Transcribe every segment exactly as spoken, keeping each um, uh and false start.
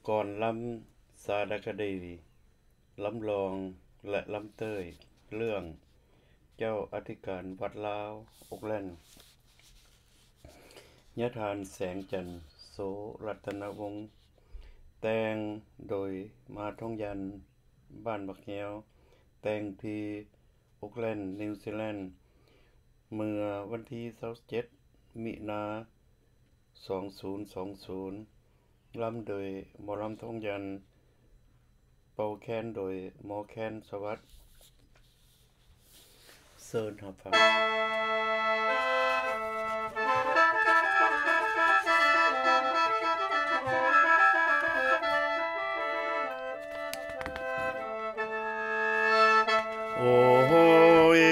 ก่อนล้ำสารคดีล้ำลองและล้ำเต้ยเรื่องเจ้าอธิการวัดลาวอกแล่นยทานแสงจันทร์โสรัตนวงศ์แต่งโดยมาท่องยันบ้านบักแยวแต่งที่อกแล่นนิวซีแลนด์เมื่อวันที่ยี่สิบเจ็ดมิถุนายนสองพันยี่สิบล้ำโดยหมอลำท่องยันเป่าแคนโดยหมอแคนสวัสดิ์เชิญรับฟังโอ้ย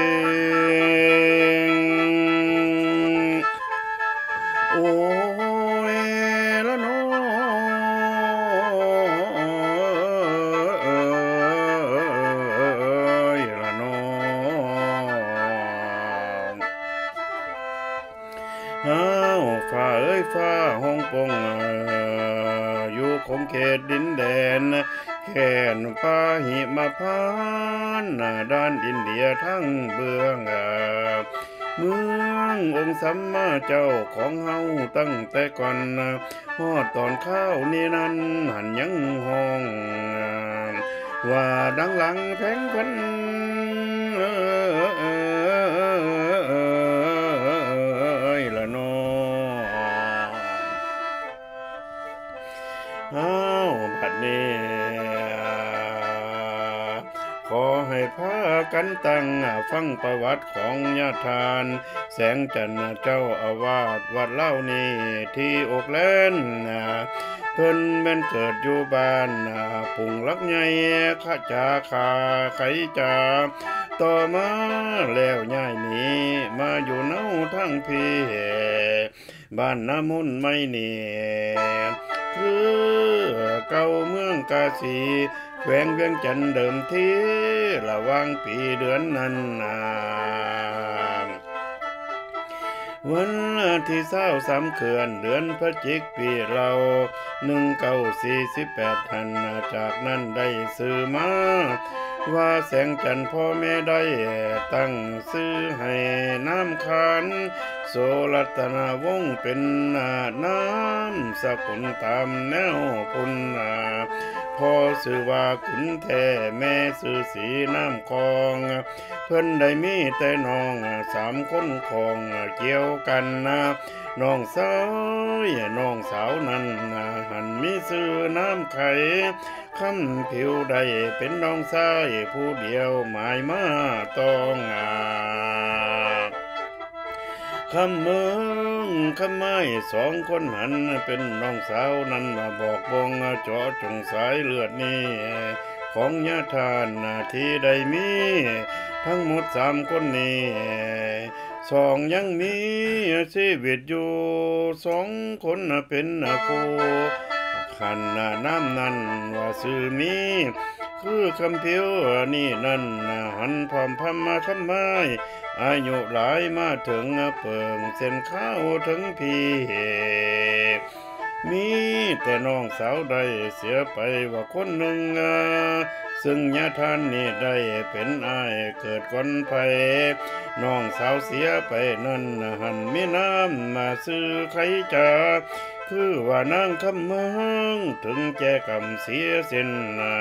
โอ้ยละน้อยละน้องอ้าวฟ้าเอ้ยฟ้าห้องปงอยู่คงเขตดินแดนแค่นฟ้าหิมพานต์ด้านอินเดียทั้งเบื้องเมืององค์สัมมาเจ้าของเฮาตั้งแต่ก่อนฮอดตอนข้าวนี่นั้นหันยังห้องว่าดังหลังแพงพันละน้องอ้าวบัดนี้ขอให้พากันตั้งฟังประวัติของญาติทานแสงจันทร์เจ้าอาวาสวัดเล่านี่ที่อกแล่นเพิ่นแม่นเกิดอยู่บ้านปุ่งลักใหญ่ขะจาคาไขจาต่อมาแล้วย้ายหนีมาอยู่เนาทั้งพี่บ้านน้ำมุนไม่นี่คือเก่าเมืองกาสีแขวงเวียงจันทน์เดิมทีระหว่างปีเดือนนั้นนาวันที่เศร้าสามเขื่อนเดือนพฤศจิกปีเราหนึ่งเก้าสี่สิบแปดทันจากนั้นได้ซื้อมาว่าแสงจันทร์พ่อแม่ได้ตั้งซื้อให้น้ำคันโสรัตนวงศ์เป็นน้ำสกุลตามแนวพุนพ่อสื่อว่าขุนแท้แม่สื่อสีน้ำคองเพิ่นได้มีแต่น้องสามคนของเกี่ยวกันนะน้องสาวน้องสาวนั้นหันมีชื่อน้ำไข่คำผิวใดเป็นน้องชายผู้เดียวหมายมาต้องอาคำเมืองคำไม้สองคนหันเป็นน้องสาวนั้นมาบอกบงเจาะจงสายเลือดนี้ของญาติทานนาทีใดมีทั้งหมดสามคนนี้สองยังมีชีวิตอยู่สองคนเป็นคู่ขันน้ำนั้นว่าซื่อมีคือคำเพียวนี่นั่นหันพร้อมพมาคำไม้อายุหลายมาถึงเปิงเส้นข้าวถึงพี่มีแต่น้องสาวได้เสียไปว่าคนหนึ่งซึ่งญาติท่านนี่ได้เป็นอ้ายเกิดคนไปน้องสาวเสียไปนั่นหันมีน้ำมาซื้อไข่จาคือว่านางคำเมืองถึงแจกรรมเสียสิ้นนา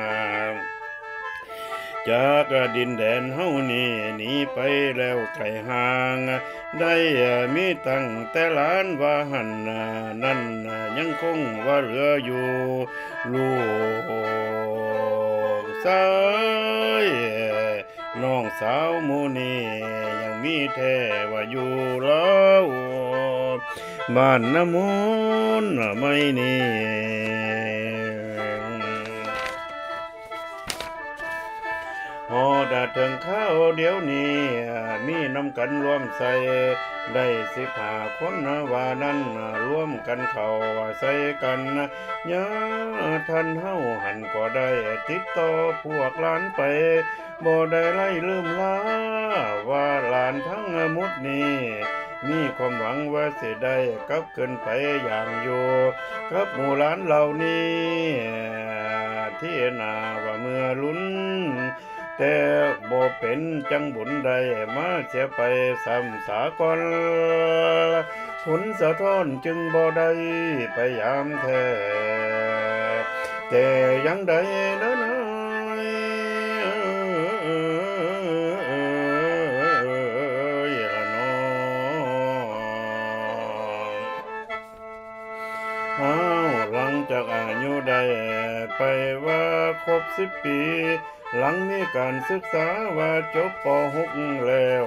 จากดินแดนเฮานี่หนีไปแล้วไกลห่างได้มีตั้งแต่ล้านว่าหันนั่นยังคงว่าเหลืออยู่ลูกสาวน้องสาวมูนี่ยังมีแท้ว่าอยู่แล้วบ้านน้ำมูลไม่นี่ฮอดาถึงข้าวเดี๋ยวนี้มีน้ำกันรวมใส่ได้สิบห้าคนว่านั้นรวมกันเข้าใส่กันยาท่านเฮาหันก็ได้ติดต่อพวกหลานไปบ่ได้ไล่ลืมลาว่าหลานทั้งหมดนี้ มีความหวังว่าสิได้กลับขึ้นไปอย่างอยู่กับหมู่หลานเหล่านี้ที่นาว่าเมื่อลุ้นแต่บ่เป็นจังบุญใดมาเสียไปซ้ำสากลผลสะท้อนจึงบ่ได้ไปยามแท้แต่ยังใดเด้อนะหลังจากอายุได้ไปว่าครบสิบปีหลังมีการศึกษาว่าจบป หก แล้ว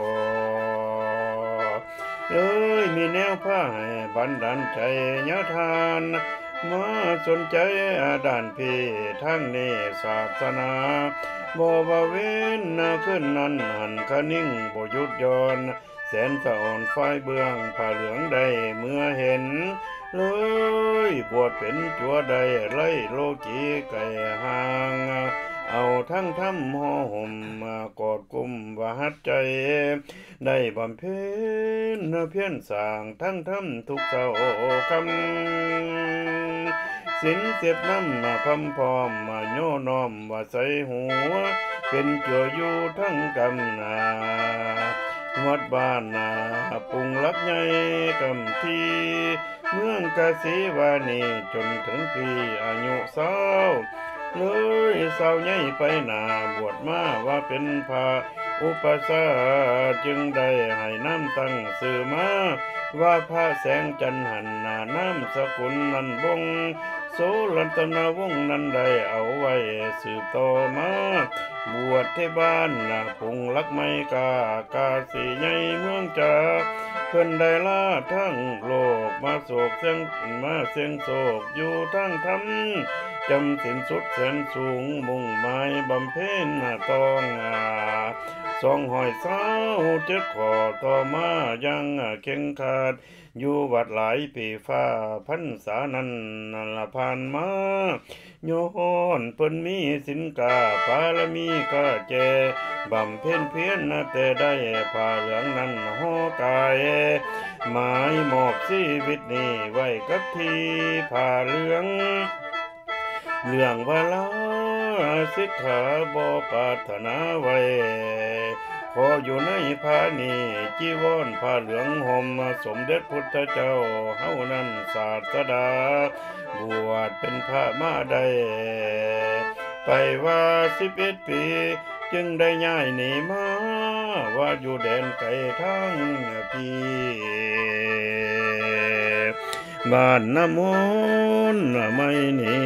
เลยมีแนวพาให้บันดาลใจญาทานมาสนใจด้านพี่ทั้งนี้ศาสนาบ่ว่าเว้นขึ้นนั้นหันคนิ่งบ่หยุดย้อนแสนสะอ่อนฝ้ายเบื้องผ้าเหลืองได้เมื่อเห็นเลยบวชเป็นจัวใดไล่โลกีไก่ห่างเอาทั้งทำห่อห่มมากอดกุมว่าหัดใจได้บำเพ็ญเพียรสร้างทั้งทำทุกเจ้าคำสินเสียบน้ำมาพำพร้อมมาโยน้อมว่าใส่หัวเป็นจัวอยู่ทั้งกำนาวัดบ้านนาปุงลักใหญ่กำทีเมืองกาสีวานีจนถึงปีอายุสาวเลยสาวใหญ่ไปหนาบวชมาว่าเป็นพระอุปสาจึงได้ให้น้ำตั้งสื่อมาว่าพระแสงจันหันนาน้ำสกุลนันบงโสรัตนวงศ์นั้นได้เอาไว้สืบต่อมาบวชที่บ้านนาปุงลักไมกากาสีใหญ่เมืองจ่าเพิ่นได้ลาทั้งโลกมาโศกเสียงมาเสียงโศกอยู่ทั้งธรรมจำสินสุดแสนสูงมุ่งหมายบำเพ็ญต้องอาสองหอยเศร้าเจ็ดขอต่อมายังเข่งขาดอยู่วัดหลายปีฟ้าพันษานั้นละผ่านมาโยนเพิ่นมีสินกาปารมีก็เจบำเพ็ญเพียรนะแต่ได้ผ้าเหลืองนั้นห่อกายหมายมอบชีวิตนี้ไว้กับที่ผ้าเหลืองเรื่องว่าลาสิกขาบ่ปรารถนาไว้ขออยู่ในผ้านี้จีวรผ้าเหลืองห่มสมเด็จพุทธเจ้าเฮานั้นศาสดาบวชเป็นพระมาได้ไปว่าสิบเอ็ดปีจึงได้ย้ายหนีมาว่าอยู่แดนไกลทั้งพี่บ้านน้ำมนต์ไม่หนี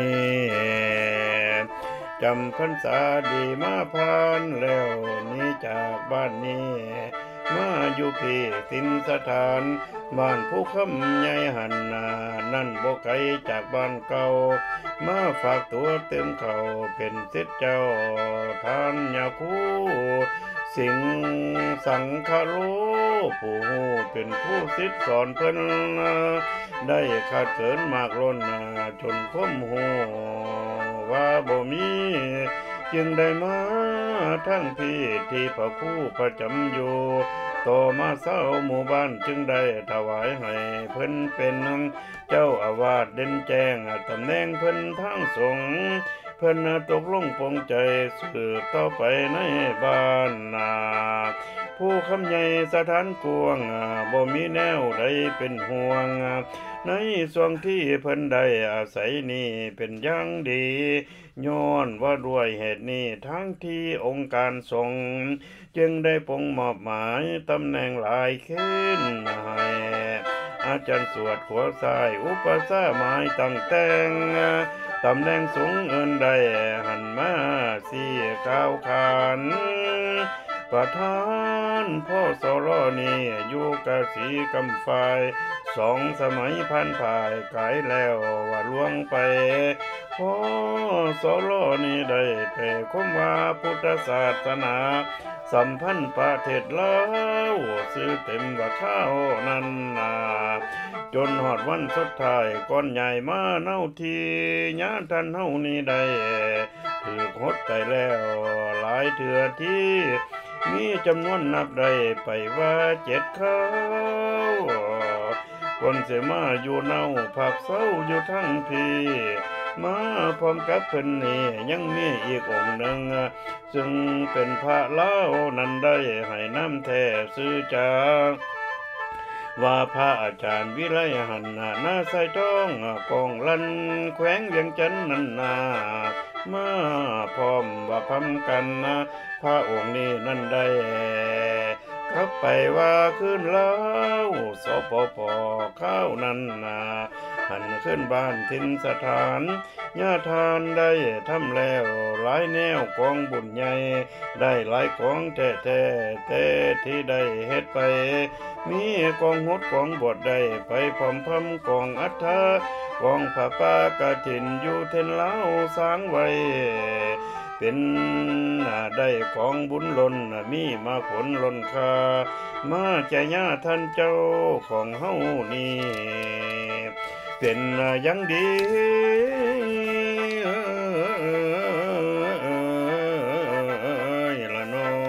จำพรรษาดีมาผ่านแล้วนี้จากบ้านนี้มาอยู่พี่สินสถานบ้านผู้คำใหญ่หันนานั่นบ่ไกลจากบ้านเก่ามาฝากตัวเต็มเขาเป็นศิษย์เจ้าท่านยาคูสิงสังคโลผู้เป็นผู้ศิษย์สอนเพิ่นได้ขาดเกินมากล้นจนพ้มหูว่าบ่มีจึงได้มาทั้งพี่ที่พระครูประจำอยู่ต่อมาเศร้าหมู่บ้านจึงได้ถวายให้เพิ่นเป็นเจ้าอาวาสเด่นแจ้งตำแหน่งเพิ่นทางสงฆ์เพิ่นตกลงปลงใจสืบต่อไปในบ้านนาผู้คำใหญ่สถานกวงบ่มีแนวใดเป็นห่วงในส่วงที่เพิ่นได้อาศัยนี่เป็นอย่างดีย้อนว่าด้วยเหตุนี้ทั้งที่องค์การสงฆ์จึงได้ปงมอบหมายตำแหน่งหลายขึ้นให้อาจารย์สวดขัวซ้ายอุปสาหมายตั้งแต่งตำแหน่งสูงเอินได้หันมาสี่ก้าวขานประธานพ่อสรนี่อยู่กะสีกำไฟสองสมัยพันภายกายแล้วว่าล่วงไปพ่อสรนี่ได้ไปคมว่าพุทธศาสนาสัมพันธ์ประเทศลาวซื้อเต็มว่าข้าวนั้นนาจนหอดวันสุดท้ายก่อนใหญ่มาเน่าทีญาท่านเฮานี่ได้ถือหดไปแล้วหลายเถื่อที่มีจำนวนนับได้ไปว่าเจ็ดเขาคนเสมาอยู่เน่าผักเศร้าอยู่ทั้งพี่มาพร้อมกับเพิ่นนี่ยังมีอีกองค์หนึ่งซึ่งเป็นพระเล่านั้นได้ให้น้ำแท้ซื้อจากว่าพระอาจารย์วิไลหันหน้าใส่ท้องกองลันแขวงเวียงจันทน์นั้นนามาพร้อมว่าพำกันนะพระองค์นี้นั่นได้กลับไปว่าขึ้นแล้วสปปข้าวนั้นนาหันขึ้นบ้านทินสถานญาทานได้ทำแล้วหลายแนวกองบุญใหญ่ได้หลายกองแท้แท้แต่ที่ได้เฮ็ดไปมีกองหดกองบทได้ไปพร้อมพำกองอัฐกองผ้าป่ากฐินอยู่เทนเล้าสร้างไว้เป็นได้ของบุญล้นมีมาผลล้นค่ามาใจญาท่านเจ้าของเฮานี่เป็นยังดีละน้อง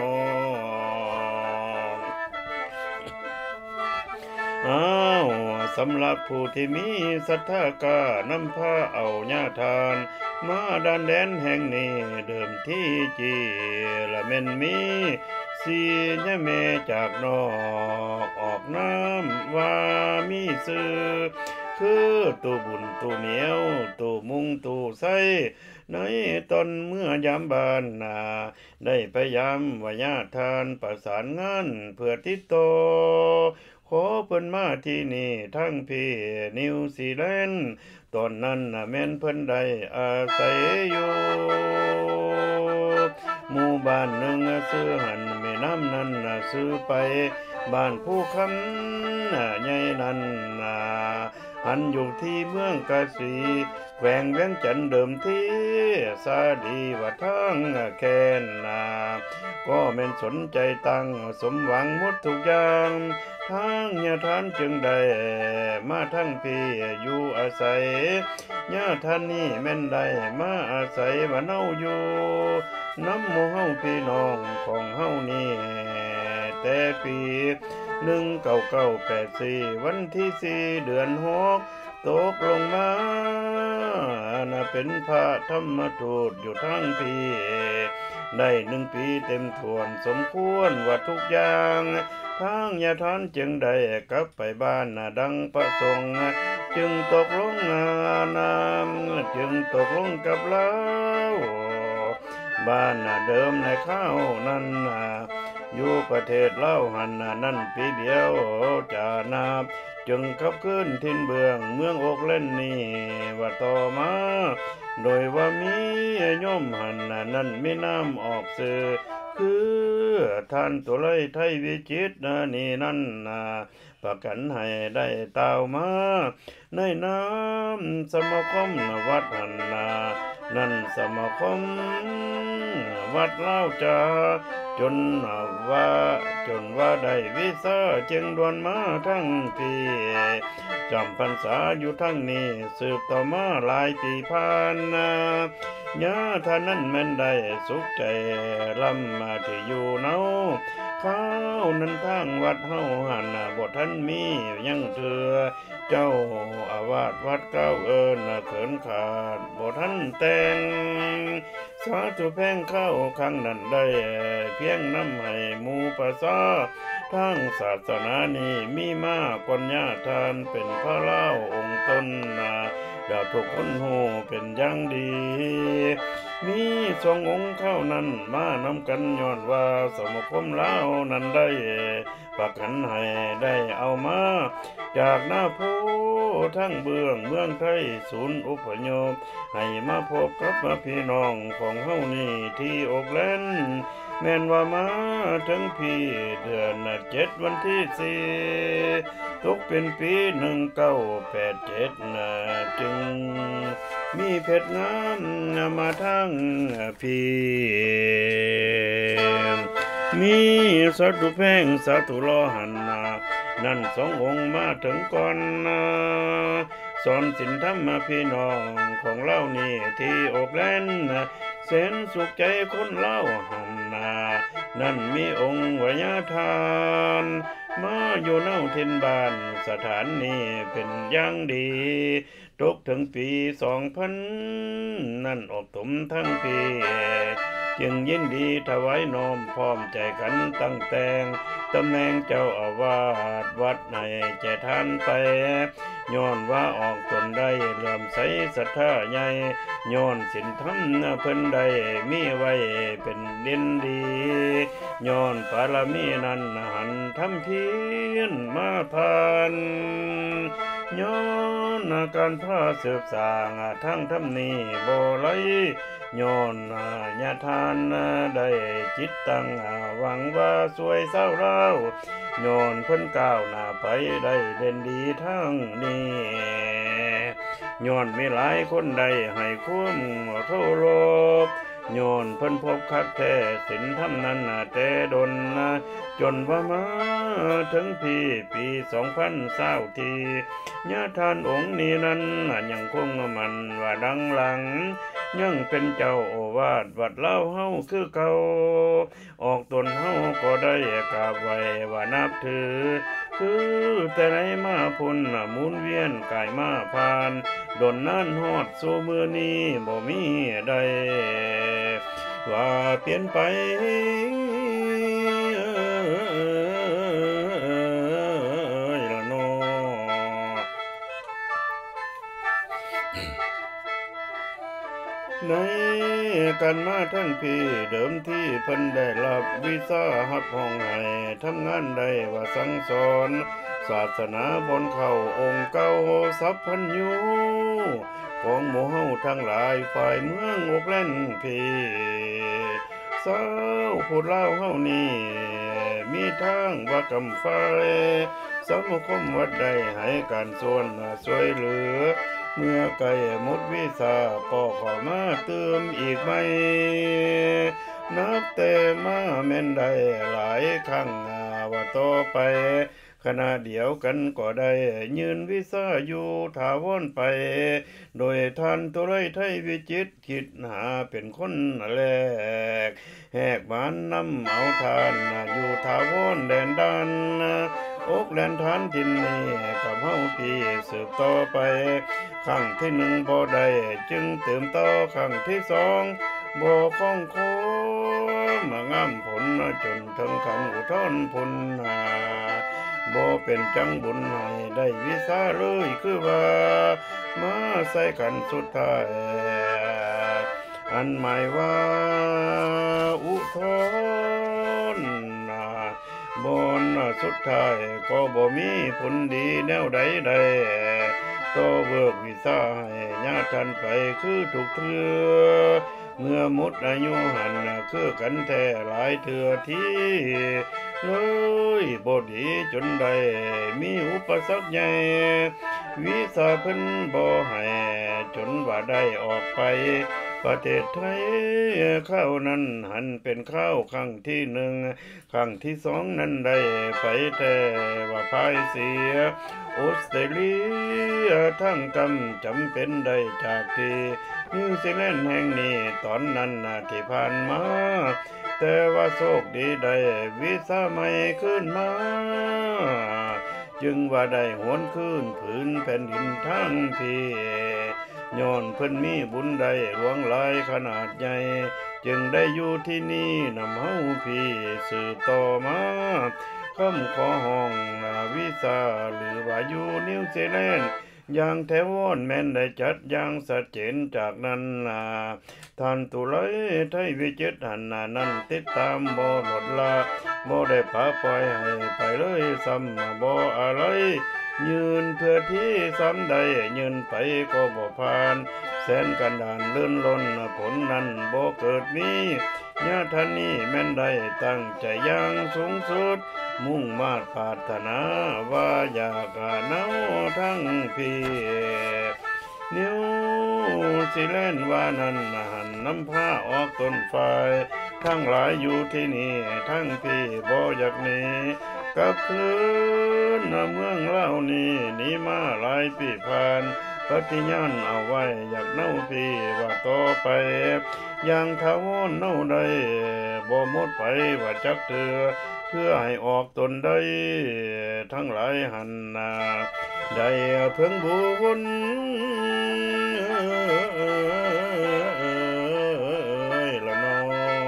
อ้าวสำหรับผู้ที่มีศรัทธากานำพาเอาญาทานมาด้านแดนแห่งนี้เดิมที่จีละแม่นมีสีญะแม่จากนอกออกน้ำว่ามีซื้อคือตัวบุญตัวเหนียวตัวมุงตัวใสในตอนเมื่อยามบานนาได้พยายามว่าญาทานประสานงานเพื่อติดต่อขอเพิ่นมาที่นี่ทั้งพี่นิวซีแลนด์ตอนนั้นน่ะแม่นเพิ่นได้อาศัยอยู่หมู่บ้านหนึ่งซื้อหันแม่น้ำนั้นน่ะซื้อไปบ้านผู้คำน่ะใหญ่นั้นน่ะหันอยู่ที่เมืองกาสีแขวงเวียงจันทน์เดิมที่สาดีว่าทางแค้นนาก็แม่นสนใจตั้งสมหวังหมดทุกอย่างทางญาทานจึงได้มาทั้งพี่อยู่อาศัยญาทานนี่แม่นได้มาอาศัยว่าเนาอยู่น้ำหมู่เฮาพี่น้องของเฮานี่แต่ปีหนึ่งเก้าเก้าแปดสี่วันที่สี่เดือนหกตกลงมาน่ะเป็นพระธรรมทูตอยู่ทั้งปีได้หนึ่งปีเต็มทวนสมควรว่าทุกอย่างทางญาทานจึงได้กลับไปบ้านน่ะดังประสงค์จึงตกลงงานจึงตกลงกับเราบ้านน่ะเดิมในข้าวนั้นน่ะอยู่ประเทศลาวหันน่ะนั่นปีเดียวจะนับจึงขับขึ้นทินเบืองเมืองอกเล่นนี่ว่าต่อมาโดยว่ามีโยมหันน่ะนั่นมีน้ำออกสื่อคือท่านตุไลไทยวิจิตรนะนี่นั่นนะประกันให้ได้เต้ามาในน้ำสมาคมวัดหันนานั่นสมาคมวัดเล่าจาจนว่าจนว่าได้วิสาจึงดวนมาทั้งปีจำพรรษาอยู่ทั้งนี้สืบต่อมาหลายปีผ่านนาญาท่านนั้นแม่นได้สุขใจลำมาที่อยู่เนาข้าวนั้นทางวัดเฮาหันบ่ทันมียังเถือเจ้าอาวาสวัดเก้าเอิญเขินขาดบ่ทันแต่งสาธุแพ่งเข้าครั้งนั้นได้เพียงน้ำให้หมู่ประสาทางศาสนานี้มีมากกว่าญาทานเป็นพระเล่าองค์ตนนาดาวทุกคนโหเป็นอย่างดีมีสององค์เข้านั้นมานำกันย้อนว่าสมคมเล่านั้นได้ประกันให้ได้เอามาจากหน้าภูทั้งเบื้องเมืองไทยศูนย์อพยพให้มาพบกับพี่น้องของเฮานี่ที่อกแลนแม่นว่ามาถึงพี่เดือนเจ็ดวันที่สี่ตกเป็นปีหนึ่งเก้าแปดเจ็ดนะจึงมีเพชรงามมาทั้งพี่มีสาธุแพ่งสาธุรอหันนานั่นสององค์มาถึงก่อนนาสอนศีลธรรมพี่น้องของเล่านี่ที่อกแลนแสนสุขใจคนเล่าหันนานั่นมีองค์วิญญาทานมาอยู่เน่าเทนบ้านสถานนี้เป็นอย่างดีตกถึงปีสองพันนั่นออกถมทั้งปีจึงยินดีถวายน้อมพร้อมใจกันตั้งแต่งตำแหน่งเจ้าอาวาสวัดในแจทานไปย้อนว่าออกตนได้เลื่อมใสศรัทธาใหญ่ย้อนศีลธรรมเพิ่นได้มีไว้เป็นเด่นดีย้อนปารมีนั้นหันทำเพียรมาผ่านย้อนการพาสืบสร้างทั้งทำนี้บ่ไหลย้อนญาทานได้จิตตั้งหวังว่าสวยเศร้าเล่าย้อนเพิ่นก้าวหน้าไปได้เด่นดีทั้งนี้ย้อนมีหลายคนได้ให้คุ้มเคารพย้อนเพิ่นพบคักแท้ศีลธรรมนั้นแต่ดนจนว่ามาถึงปีปีสองพันเศร้าทีญาทานองค์นี้นั้นยังคงมันว่าดังหลังยังเป็นเจ้าโอวาทวัดเล่าเฮาคือเก่าออกตนเฮาก็ได้กราบไหว้ว่านับถือคือแต่ไหนมาพุ่นหมุนเวียนกายมาผ่านดนนั่นฮอดสู่มือนี้บ่มีใดว่าเปลี่ยนไปละเนาะในกันมาทั้งปีเดิมที่เพิ่นได้รับวีซ่าฮับห้องให้ทำงานได้ว่าสั่งสอนศาสนาบนเข้าองค์เก่าสัพพัญญูของหมู่เฮาทั้งหลายฝ่ายเมืองอกแล่นพีสาวผู้เล่าเฮานี่มีทางว่ากำไฟสมาคมวัดใดให้การส่วนช่วยเหลือเมื่อไก่หมดวีซ่าก็ขอมาเติมอีกไหมนับแต่มาแม่นได้หลายครั้งว่าต่อไปขณะเดียวกันก็ได้ยืนวีซ่าอยู่ถาวรไปโดยท่านตุไรไทยวิจิตรคิดหาเป็นคนแรกแหกบ้านนำเอาทานอยู่ถาวรแดนดันอกแดนฐานทินนี้กับเฮาพี่สืบต่อไปครั้งที่หนึ่งบ่ได้จึงเติมต่อครั้งที่สองบ่คล้องโคมางามผลจนถึงขันอุทธรผลบ่เป็นจังบุญให้ได้วีซ่าเลยคือว่ามาใส่กันสุดท้ายอันหมายว่าอุทธรบนสุดท้ายก็บ่มีผลดีแนวใดใดต่อเบิกวีซ่าให้ญาติท่านไปคือทุกเทื่อเมื่อหมดอายุหันคือกันแท้หลายเทื่อที่เลยบ่ดีจนได้มีอุปสรรคใหญ่วีซ่าเพิ่นบ่ให้จนว่าได้ออกไปประเทศไทยข้าวนั้นหันเป็นข้าวครั้งที่หนึ่งครั้งที่สองนั้นได้ไปแต่ว่าพ่ายเสียออสเตรเลียทั้งกำจำเป็นได้จากที่นิวซีแลนด์แห่งนี้ตอนนั้นที่ผ่านมาแต่ว่าโชคดีได้วีซ่าใหม่ขึ้นมาจึงว่าได้หวนคืนผืนแผ่นดินทั้งพี่ย้อนเพิ่นมีบุญได้หลวงหลายขนาดใหญ่จึงได้อยู่ที่นี่นำเฮาพี่สืบต่อมาคำขอห้องวีซ่าหรือว่าอยู่นิวซีแลนด์อย่างแถวอนแม่นได้จัดอย่างชัดเจนจากนั้นล่ะท่านตุไรไทยวิจิตรหันนั้นติดตามบ่หลดละบ่ได้ปะปล่อยให้ไปเลยซ้ำบ่อะไรยืนเพื่อที่ซ้ำใดยืนไปก็บ่ผ่านแสนกันดานลื่นล้นผลนั้นบ่เกิดมีญาท่านนี้แม่นได้ตั้งใจอย่างสูงสุดมุ่งมาตรปรารถนาว่าอยากเนาทั้งพี่นิวซีแลนด์ว่านั้นหันน้ำผ้าออกต้นไฟทั้งหลายอยู่ที่นี่ทั้งพี่บ่อยากหนีกลับคืนเมืองเล่านี้หนีมาหลายปีผ่านปฏิญาณเอาไว้อยากเน่าพี่ว่าต่อไปอย่างทาวรเน่าใดบ่หมดไปว่าจักเถือเพื่อให้ออกตนได้ทั้งหลายหันนาได้เพิ่งบุญละนอ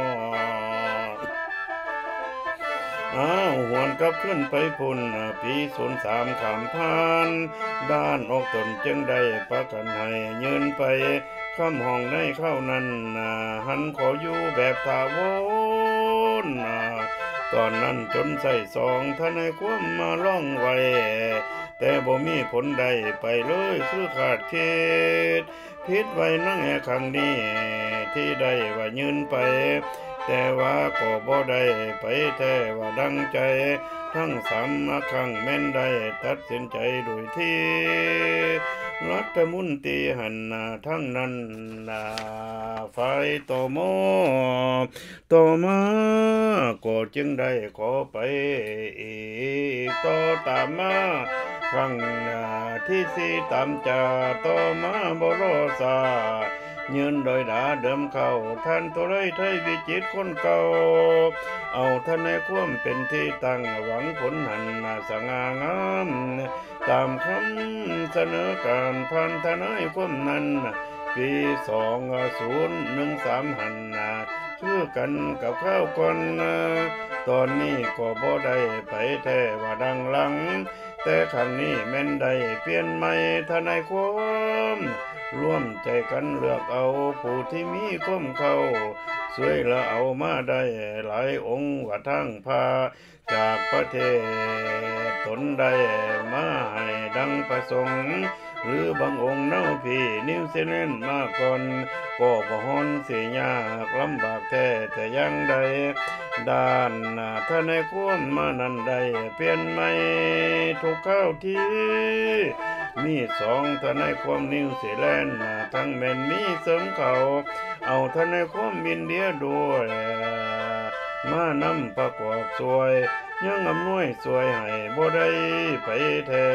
อ้าวหวนกลับขึ้นไปพุ่นปีศูนย์สามขามพานด้านออกตนจึงได้ประกันให้ยืนไปคำห้องในเข้านั้นหันขออยู่แบบถาวรตอนนั้นจนใส่สองท่านให้ความมาล่องไว้แต่บ่มีผลใดไปเลยคือขาดเขตพิษไว้นั่งแห่ครั้งนี้ที่ได้ว่ายืนไปแต่ว่าก็บ่ได้ไปแท้ว่าดังใจทั้งสามครั้งแม่นได้ตัดสินใจโดยที่รัฐมนตรีหันหน้าทั้งนั้นนาฝ่ายต่อมอต่อมาก็จึงได้ขอไปอีกต่อตามมาครั้งที่สี่ตามจาต่อมาบ่รอซายืนโดยดาเดิมเข้าท่านตัวไรไทยวิจิตคนเก่าเอาท่านในความเป็นที่ตั้งหวังผลหันนาสง่างามตามคำเสนอการพันธนายความนั้นปีสองศูนย์หนึ่งสามหันนาชื่อกันกับข้าวก่อนตอนนี้ก็บ่ได้ไปแท้ว่าดังหลังแต่ครั้งนี้แม่นได้เปลี่ยนใหม่ทนายความร่วมใจกันเลือกเอาผู้ที่มีความเข้าสวยละเอามาได้หลายองค์ว่าทั้งพาจากประเทศตนได้มาให้ดังประสงค์หรือบางองค์เน่าพี่นิวซีแลนด์มาก่อนก็บ่ฮ้อนสิยากลำบากแท้แต่ยังใดด้านท่านให้ความมานั้นได้เปลี่ยนใหม่ทุกข้าวที่มีสองท่านให้ความนิวซีแลนด์ทั้งแม่นมีเสริมเขาเอาท่านให้ความอินเดียด้วยมานำประกอบสวยยังอำนวยสวยให้บ่ได้ไปแท้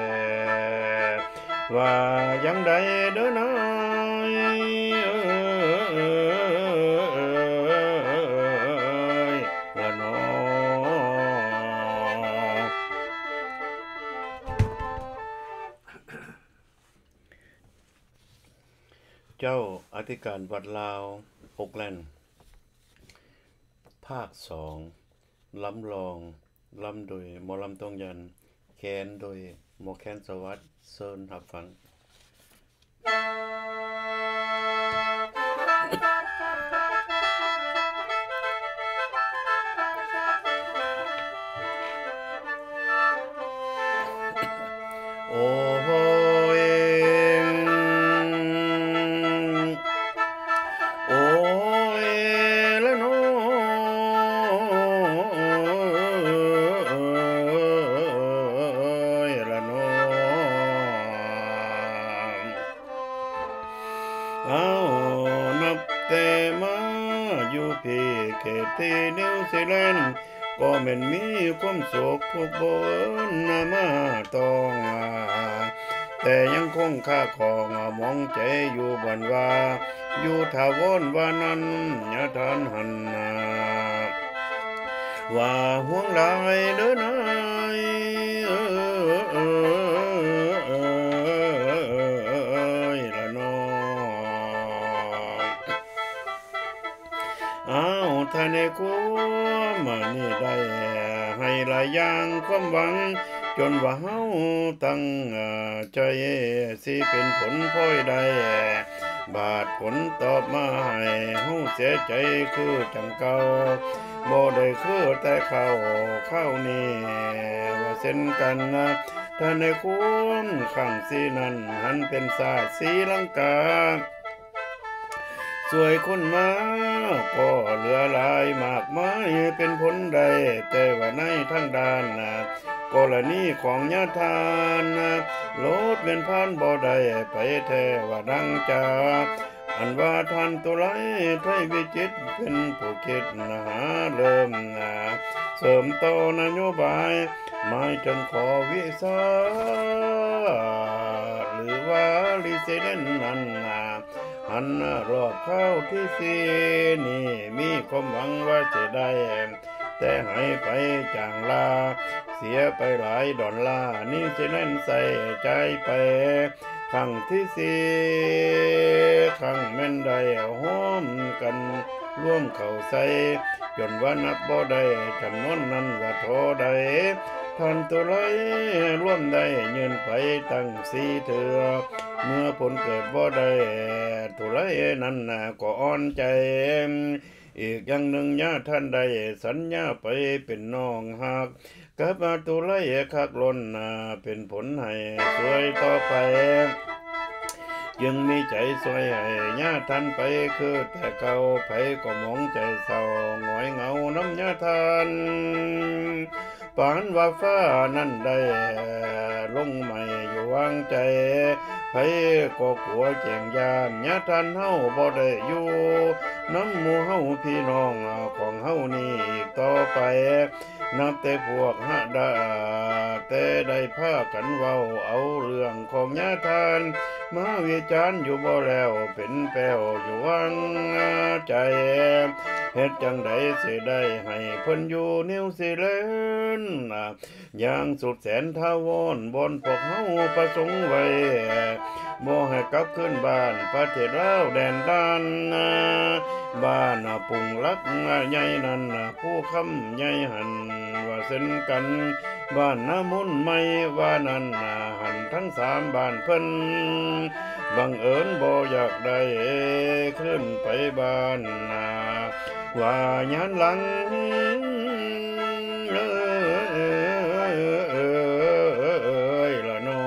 ว่ายังใดเด้อนายละนอเจ้าอธิการวัดลาวโอกแลนด์ภาคสองล้ำลองล้ำโดยหมอลำต้องยันแคนโดยหมอแคนสวัสดิ์เซิร์นหับฟังโอ้โหโอ้ยละน้อยละน้อยเอานับแต่มาอยู่พี่เขตที่นิวซีแลนด์ก็แม่นมีความสุขทุกบนมาต้องแต่ยังคงค่าของมองใจอยู่บันว่าอยู่ถาวรว่านั้นอย่าทานหันนาว่าห่วงหลายเด้อนายละน้อยอ้าวท่านในความนี่ได้ให้หลายอย่างความหวังจนว่าเฮาตั้งใจสิเป็นผลพลอยได้บาดผลตอบมาให้เฮาเสียใจคือจังเก่าบ่ได้คือแต่เข้าเข้านี่ว่าเส้นกันนะถ้าในคุณขังสีนั้นหันเป็นศาสตร์ศรีลังกาสวยคนมาก็เหลือหลายมากมายเป็นผลใดแต่ว่าในทั้งด้านนะกรณีของญาทานนะโลดเป็นผ่านบ่ได้ไปแท้ว่าดังจาอันว่าท่านตุไลไทยวิจิตเป็นผู้คิดหาเริ่มนะเสริมต่อนโยบายหมายถึงขอวิสาหรือว่าลิเซเนนนั้นนาหันหน้ารอบเข้าที่สีนี่มีความหวังว่าจะได้แต่ให้ไปจางลาเสียไปหลายดอลลาร์นี่จะนั่นใส่ใจไปครั้งที่สี่ครั้งแม่นได้ห้อมกันร่วมเข้าใส่จนว่านับบ่ได้จำนวนนั้นว่าโทใดท่านตัวไรร่วมได้ยืนไปตั้งสีเถือเมื่อผลเกิดบ่ได้ตัวไรนั้นน่ะก็อ่อนใจอีกอย่างหนึ่งญาท่านได้สัญญาไปเป็นน้องหักกับมาตัวไรคักล้นน่ะเป็นผลให้สวยต่อไปยังมีใจสวยให้ญาท่านไปคือแต่เก่าไผก็มองใจเศร้าหงอยเหงาน้ำญาท่านปานว่าฟ้านั่นได้ลงใหม่อยู่วางใจไผก็กลัวแจงยานญาท่านเฮาบ่ได้อยู่น้ำหมู่เฮาพี่น้องของเฮานี่อีกต่อไปนับแต่พวกหะดาแต่ได้พากันเว้าเอาเรื่องของญาท่านมาวิจารณ์อยู่บ่แล้วเป็นแป้วอยู่วังใจเฮ็ดจังใดสิได้ให้เพิ่นอยู่นิวซีแลนด์อย่างสุดแสนทาวรบนพวกเฮาประสงค์ไว้บ่ให้กลับขึ้นบ้านประเทศลาวแดนด้านบ้านปุงลักใหญ่นั่นผู้คำใหญ่หันว่าเส้นกันบ้านน้ำมนต์ไม่ว่านั้นหันทั้งสามบ้านเพิ่นบังเอิญบ่อยากได้ขึ้นไปบ้านนาว่าย้อนหลังเอ้ยละน้อ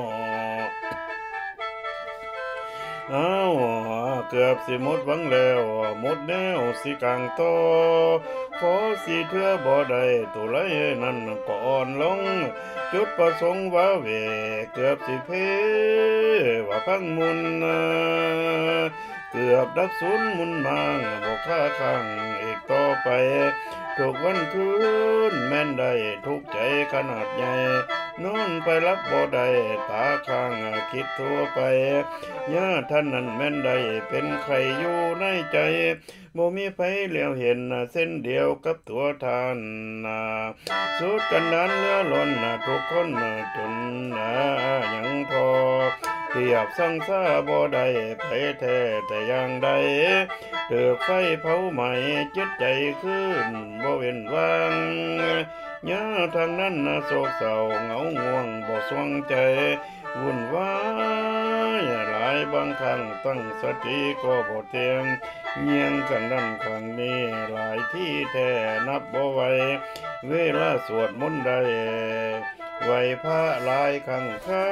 อ้าวเกือบสิหมดหวังแล้วหมดแนวสิกลางโตขอสิเทื่อบ่ได้ตัวไรนั่นก่อนลงจุดประสงค์ว่าเวเกือบสิเพว่าพังมุนเกือบดับสูญมุนมางบอกค่าข้างอีกต่อไปทุกวันคืนแม่นได้ทุกใจขนาดใหญ่นอนไปรับบ่ได้ตาข้างคิดทั่วไปญาท่านนั้นแม่นได้เป็นใครอยู่ในใจบ่มีไผเหลียวเห็นเส้นเดียวกับตัวท่านสุดกันนั้นเลือล้นทุกคนจนยังพอเทียบสังสาบ่ได้ไผแท้แต่อย่างใดเถือกไฟเผาใหม่จิตใจขึ้นบ่เว้นวางญาทางนั้นโศกเศร้าเหงาง่วงบ่สวงใจวุ่นวายหลายบางครั้งตั้งสติก็บ่เตียงเงียงกันนั่นข้างนี้หลายที่แท้นับบ่ไหวเวลาสวดมนต์ได้ไหวพระหลายครั้งเข้า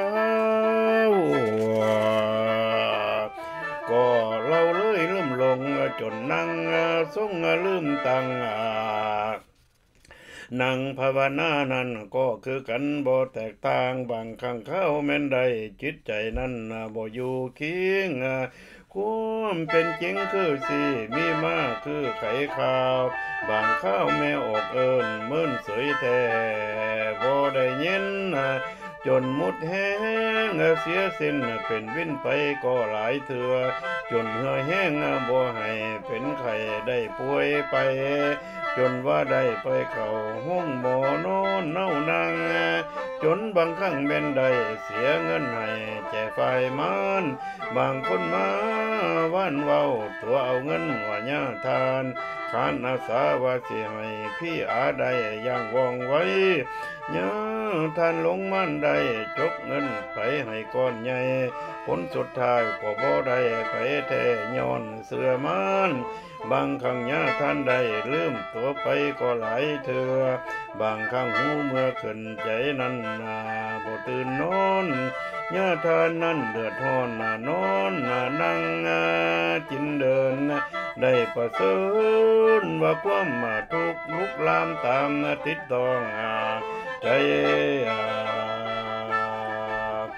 ก็เราเลยลืมลงจนนั่งทรงลืมตั้งนั่งภาวนานั้นก็คือกันบ่แตกต่างบางครั้งเข้าแม่นได้จิตใจนั้นบ่อยู่เคียงความเป็นจริงคือสิมีมากคือไขข่าวบางข้าวแม่ออกเอิญเมื่นสวยแท้บ่ได้ยินจนมุดแห้งเสียสิ้นเป็นวินไปก็หลายเถื่อจนเหื่อแห้งบ่ให้เป็นไข้ได้ป่วยไปจนว่าได้ไปเข้าห้องหมอนอนเน่านางจนบางครั้งแม่นได้เสียเงินให้แจกไฟมันบางคนมาว่านเว้าตัวเอาเงินว่าญาทานขานอาสาว่าสิให้พี่อาได้อย่างว่องไว้ญาท่านลงมันได้จกเงินไปให้ก้อนใหญ่ผลสุดท้ายก็บ่ได้ไปแท้ย้อนเสือมันบางครั้งญาท่านได้ลืมตัวไปก็หลายเถื่อบางครั้งหูเมื่อขึ้นใจนั้นนาบ่ตื่นนอนญาท่านนั้นเดือดร้อนนอนนั่งจินเดินได้ประเสริญว่าความทุกข์ลุกลามตามติดต้องใจว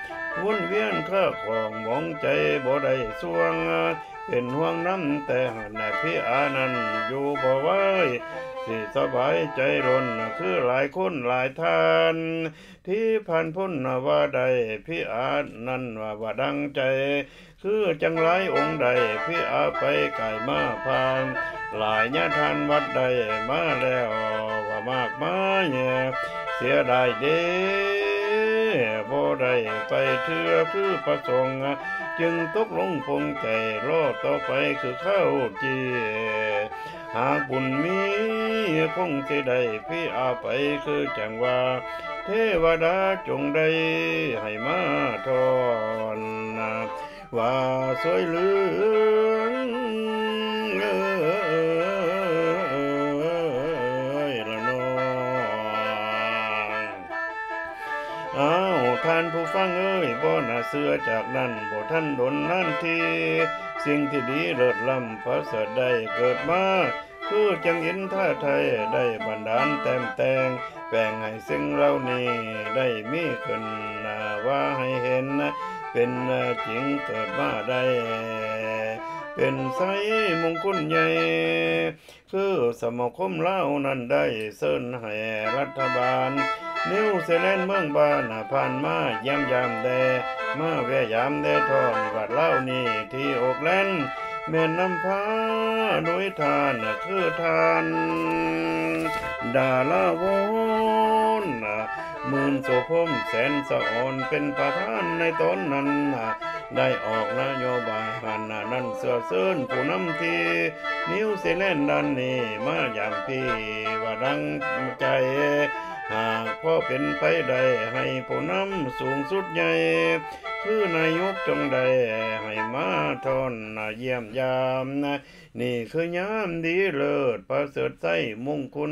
วนเวียนข้าของมองใจบ่ได้สวงเป็นห่วงน้ำแต่หันพี่อานันอยู่บ่ไหวสิสบายใจร้นคือหลายคนหลายท่านที่ผ่านพ้นว่าใดพี่อานันว่าว่าดังใจคือจังไรองค์ใดพี่อาไปไก่มาพานหลายญาทานวัดใดมาแล้วว่ามากมายเสียดายเด้บ่ได้ไปเถื่อคือประสงค์จึงตกลงคงใจรอต่อไปคือเข้าจีหากบุญมีคงสิได้พี่อาไปคือจังว่าเทวดาจงได้ให้มาทอนว่าสวยเหลืองเอ้ยละน้องอ้าวท่านผู้ฟังเอ้ยบ่น่าเชื่อจากนั้นบ่ท่านดนนั่นทีสิ่งที่ดีเลิศล้ำพระเสด็จได้เกิดมาคือจังเห็นท่าไทยได้บันดาลแต้มแต่งแปลงให้สิ่งเหล่านี้ได้มีขึ้นว่าให้เห็นเป็นจริงเกิดมาได้เป็นไสมงคลใหญ่คือสมาคมเล่านั้นได้เชิญให้รัฐบาลนิวซีแลนด์เมืองบ้านผ่านมาเยี่ยมยามแดมาแวะยามแดทอนวัดเล่านี่ที่โอกแลนด์แม่นำพาโดยทานคือทานดาลาวอนหมื่นโสพมแสนสะอ่อนเป็นประธานในตอนนั้นได้ออกนโยบายหันนั้นเสือเซินผู้นำที่นิวซีแลนด์ดันนี้มาอย่างพี่ว่าดังใจหากพ่อเป็นไปได้ให้ผู้นำสูงสุดใหญ่คือนายกจงได้ให้มาทอนเยี่ยมยามนี่คือยามดีเลิศประเสริฐไสมงคล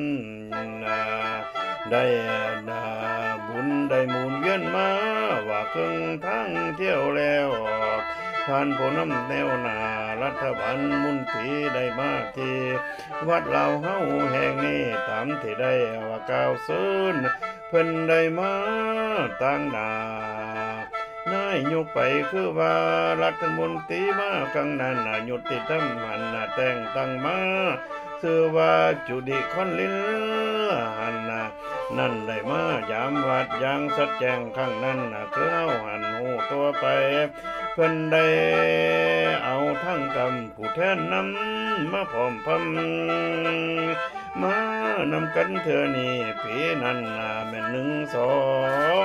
ได้บุญได้หมุนเวียนมาว่าครึ่งทั้งเที่ยวแล้วท่านผู้นำแนวหน้ารัฐบาลมุนตรีได้มาที่วัดลาวเฮาแห่งนี้ตามที่ได้ว่ากล่าวเชิญเพิ่นได้มาตั้งหน้านายกไปคือว่ารัฐมนตรีมาครั้งนั้นยุติธรรมหันแต่งตั้งมาชื่อว่าจุดิคอนลินหันนั่นได้มายามวัดอย่างสัดแจงครั้งนั้นคือเอาหันหูตัวไปเพิ่นได้เอาทั้งกำผู้แทนนำมาพร้อมพำมานำกันเธอนี่ปีนั้นแม่นหนึ่งสอง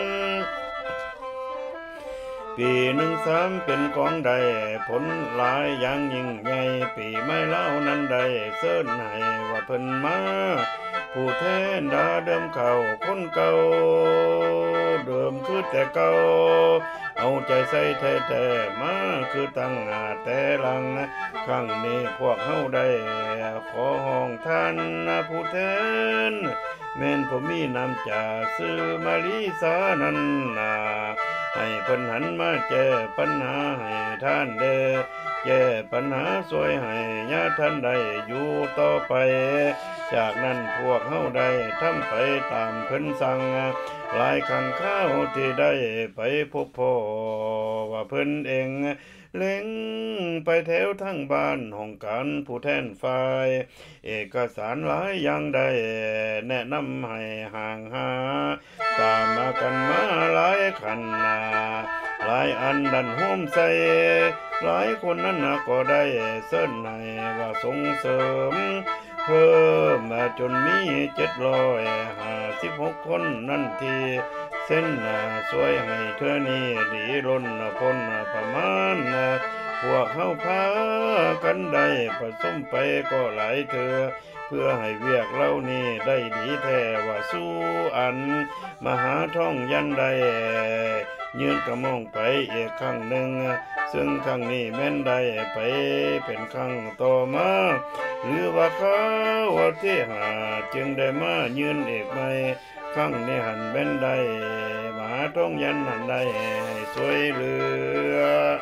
ปีหนึ่งสามเป็นของใดผลหลายอย่างยิ่งใหญ่ปีไม่เล่านั้นใดเสิร์นให้ว่าเพิ่นมาผู้แทนดาเดิมเก่าคนเก่าเดิมคือแต่เก่าเอาใจใส่แท้ๆมาคือตั้งหน้าแต่หลังครั้งนี้พวกเฮาได้ขอห้องท่านผู้แทนแม่นผมมีน้ำจ่าซื้อมาลีสานั้นนาให้เพิ่นหันมาแก้ปัญหาให้ท่านเด้อแก้ปัญหาสวยให้ญาท่านได้อยู่ต่อไปจากนั้นพวกเฮาได้ทำไปตามเพิ่นสั่งหลายครั้งข้าวที่ได้ไปพบพ่อว่าเพิ่นเองเล็งไปแถวทั้งบ้านห้องการผู้แทนฝ่ายเอกสารหลายอย่างได้แนะนำให้ห่างหาตามมากันมาหลายขันนาหลายอันดันห่มใส่หลายคนนั้นก็ได้เส้นให้ว่าส่งเสริมเพิ่มมาจนมีเจ็ดร้อยห้าสิบหกคนนั่นทีเส้นสวยให้เธอนี่ดีล้นพ้นประมาณพวกเฮาพากันได้ผสมไปก็หลายเธอเพื่อให้เวียกเล่านี่ได้ดีแท้ว่าสู้อันมหาท่องยันได้ยืนกระมองไปอีกครั้งหนึ่งซึ่งครั้งนี้แม่นได้ไปเป็นครั้งต่อมาหรือว่าเขาว่าที่หาจึงได้มายืนเอกใหม่ครั้งนี้หันแม่นได้มหาท่องยันหันได้สวยเหลือ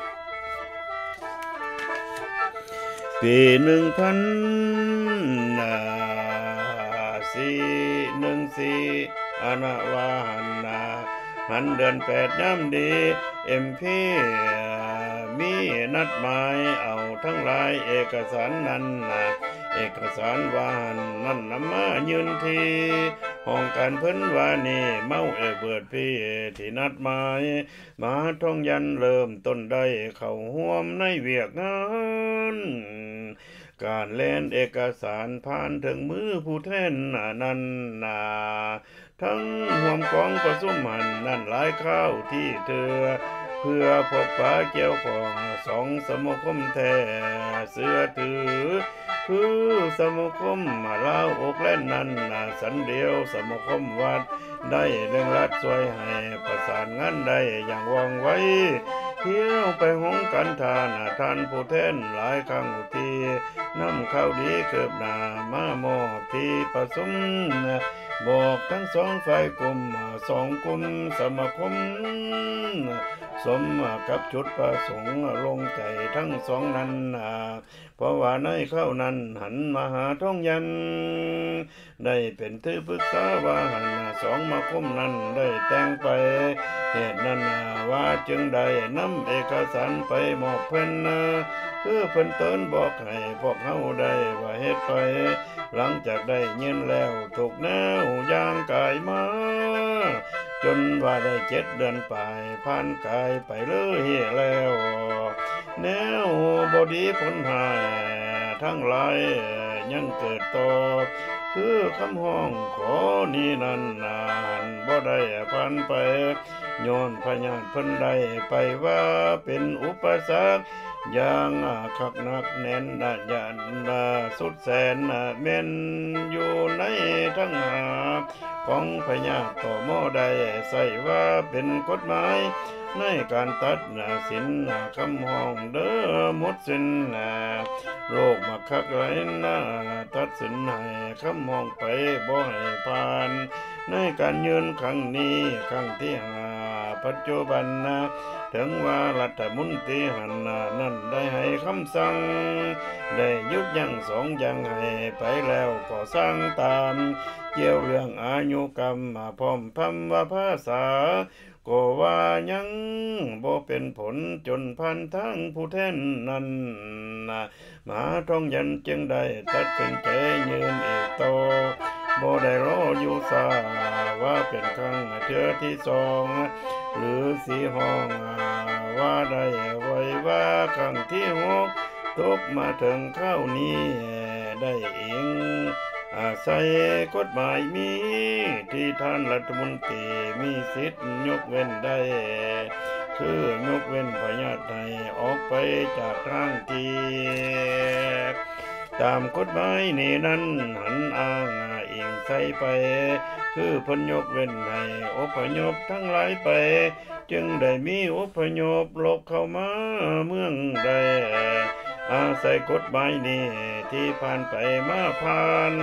ปีหนึ่งพันสี่หนึ่งสี่อนาวาหันนาหันเดือนแปดย่ำดีเอ็มพีมีนัดหมายเอาทั้งหลายเอกสารนั้นนะเอกสารวานนั่นนำมายืนทีห้องการเพิ่นว่านี่เมาเอเบิดพี่ที่นัดหมายมาท่องยันเริ่มต้นได้เข้าห่วมในเวียกงานการเล่นเอกสารผ่านถึงมือผู้แทนนั้นนาทั้งห่วมกองประสุมหันนั่นหลายข้าวที่เธอเพื่อพบปะเกี่ยวของสองสมาคมแท้เสื้อถือคือสมาคมมาลาวอกเล่นนั้นนาสันเดียวสมาคมวัดได้เร่งรัดช่วยให้ประสานงานได้อย่างว่องไวเที่ยวไปห้องกันทานท่านผู้แทนหลายครั้งที่นำข้าวดีเกิบหนามามอบที่ประสมบอกทั้งสองฝ่ายกลุ่มสองกลุ่มสมาคมสมกับจุดประสงค์ลงใจทั้งสองนั้นเพราะว่าในเข้านั้นหันมาหาท้องยันได้เป็นที่ปรึกษาว่าหันสองมาคมนั้นได้แต่งไปเหตุนั้นว่าจึงได้นำเอกสารไปมอบเพิ่นเพื่อเพิ่นเตือนบอกให้พวกเฮาได้ว่าเฮ็ดไปหลังจากได้ยินแล้วถูกแนวย่างกายมาจนว่าได้เจ็ดเดือนไปผ่านกายไปเลยแล้วแนวบดีผลหายทั้งหลายยังเกิดต่อคือคำห้องขอนี้นั้นนานบ่ได้ผ่านไปย้อนพญาติเพิ่นได้ไปว่าเป็นอุปสรรคอย่างคักนักแน่นดายันสุดแสนแม่นอยู่ในทั้งหาของพญาต่อหม้อได้ใส่ว่าเป็นกฎหมายในการตัดสินคำห้องเด้อหมดสิ้นโลกมาคักไรนะตัดสินให้คำห้องไปบ่ให้ผ่านในการยืนครั้งนี้ครั้งที่ห้าปัจจุบันนะถึงว่ารัฐมนตรีหันนั้นได้ให้คำสั่งได้ยุดยั้งสองอย่างให้ไปแล้วก็สร้างตามเกี่ยวเรื่องอายุกรรมมาพร้อมพำว่าภาษาก็ว่ายังบ่เป็นผลจนพันทั้งผู้แทนนั้นมหาท้องยันจึงได้ตัดสินใจยืนเอกโตบ่ได้รออยู่ซาว่าเป็นครั้งเทื่อที่สองหรือสี่ห้องว่าได้ไว้ว่าครั้งที่หกตกมาถึงข้าวนี้ได้เองอาศัยกฎหมายมีที่ท่านรัฐมนตรีมีสิทธิ์ยกเว้นได้คือยกเว้นพญาไทออกไปจากทางที่ตามกฎหมายนี้นั้นหันอ้างอิงใส่ไปคือพยกเว้นให้อพยพทั้งหลายไปจึงได้มีอพยพลบเข้ามาเมืองใดอาศัยกฎหมายนี้ที่ผ่านไปมาผ่าน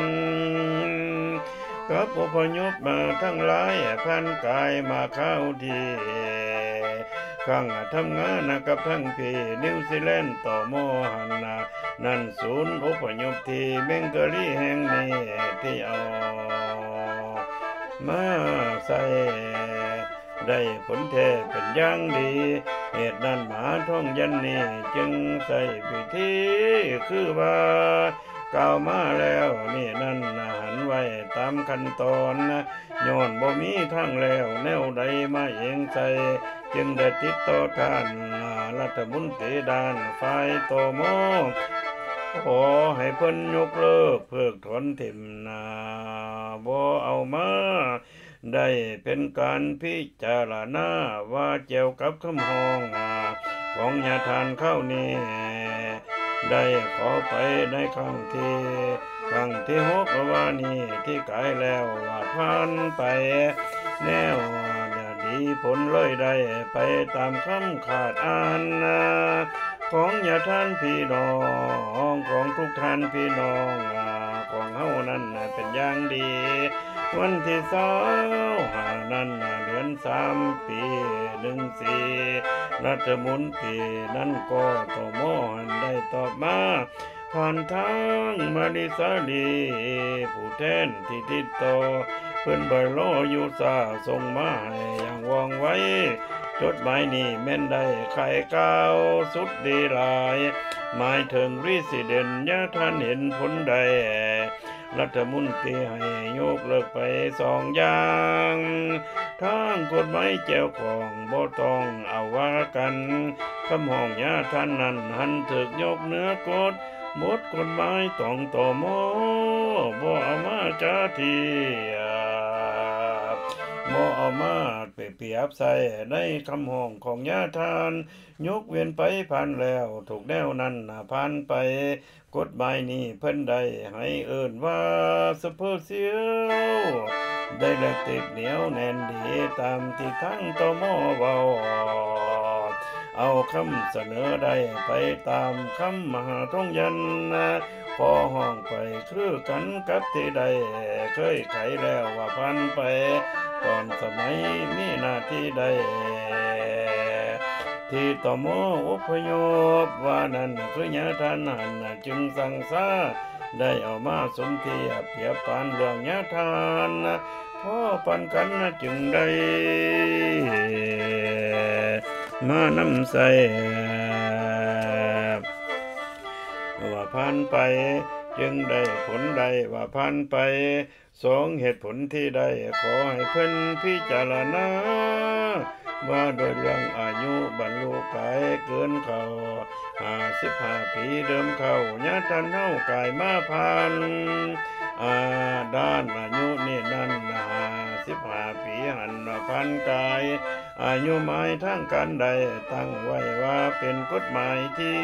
กับอพยพมาทั้งหลายผ่านกายมาเข้าดีข้างทำงานกับทั้งพี่นิวซีแลนด์ต่อมอหันนานั่นศูนย์อพยพที่เมงเกอรี่แห่งนี้ที่เอามาใส่ได้ผลแท้เป็นอย่างดีเหตุนั้นหมาท่องยันนี้จึงใส่พิธีคือว่ากล่าวมาแล้วนี่นั่นหันไว้ตามขั้นตอนนะย้อนบ่มีทางแล้วแนวใดมาเองใจจึงได้ติดต่อท่านรัฐมนตรีด้านฝ่ายตม.ขอให้เพิ่นยกเลิกเพิกถอนถิ่มนาบ่เอามาได้เป็นการพิจารณาว่าเกี่ยวกับคำห้องของญาทานเข้านี้ได้ขอไปในครั้งที่ครั้งที่หกว่านี้ที่กายแล้วว่าผ่านไปแนวดีผลเลยได้ไปตามคำขาดอ่านของญาติท่านพี่น้องของทุกท่านพี่น้องของเฮานั้นเป็นอย่างดีวันที่สองหานั้นเดือนสามปีหนึ่งสี่รัฐมนตรีนั้นก็ตมหันได้ตอบมาผ่านทางมาดิสาลีผู้แทนที่ติดต่อเพิ่นบ่รออยู่ซาส่งมาให้อย่างว่องไวจดหมายนี้แม่นได้ไข่กาวสุดดีหลายหมายถึงรีสิเดนยะท่านเห็นผลใดรัฐมนตรีให้ยกเลิกไปสองอย่างทางกฎหมายแจวของบ่ต้องเอาว่ากันคำห้องยาท่านนั้นหันถึกยกเนื้อกฎหมดกฎหมายต้องต่อมอบ่เอามาจาทีบ่เอามาเปรียบใส่ในคำห้องของญาทานยกเว้นไปผ่านแล้วถูกแนวนั้นผ่านไปกฎหมายนี้เพิ่นได้ให้เอิ้นว่าสเพอเซียวได้และติดเหนียวแน่นดีตามที่ทั้งตมเว้าเอาคำเสนอได้ไปตามคำมหาทงยันขอห้องไปคือกันกับที่ใดเคยไขแล้วว่าพันไปตอนสมัยมีหน้าที่ใดที่ต่อมออพยพว่านั้นคือญาทานนั้นจึงสั่งซาได้เอามาสมเทียบเปรียบปานเรื่องญาทานพ่อปันกันจึงได้มานำใส่ว่าผ่านไปจึงได้ผลใดว่าผ่านไปสองเหตุผลที่ได้ขอให้เพิ่นพิจารณาว่าโดยเรื่องอายุบรรลุกายเกินเขาห้าสิบห้าปีเดิมเขาญาทันเฮากายมาผ่านอาด้านอายุนี่นั่นห้าสิบห้าปีหันพันกายอายุหมายทางการใดตั้งไว้ว่าเป็นกฎหมายที่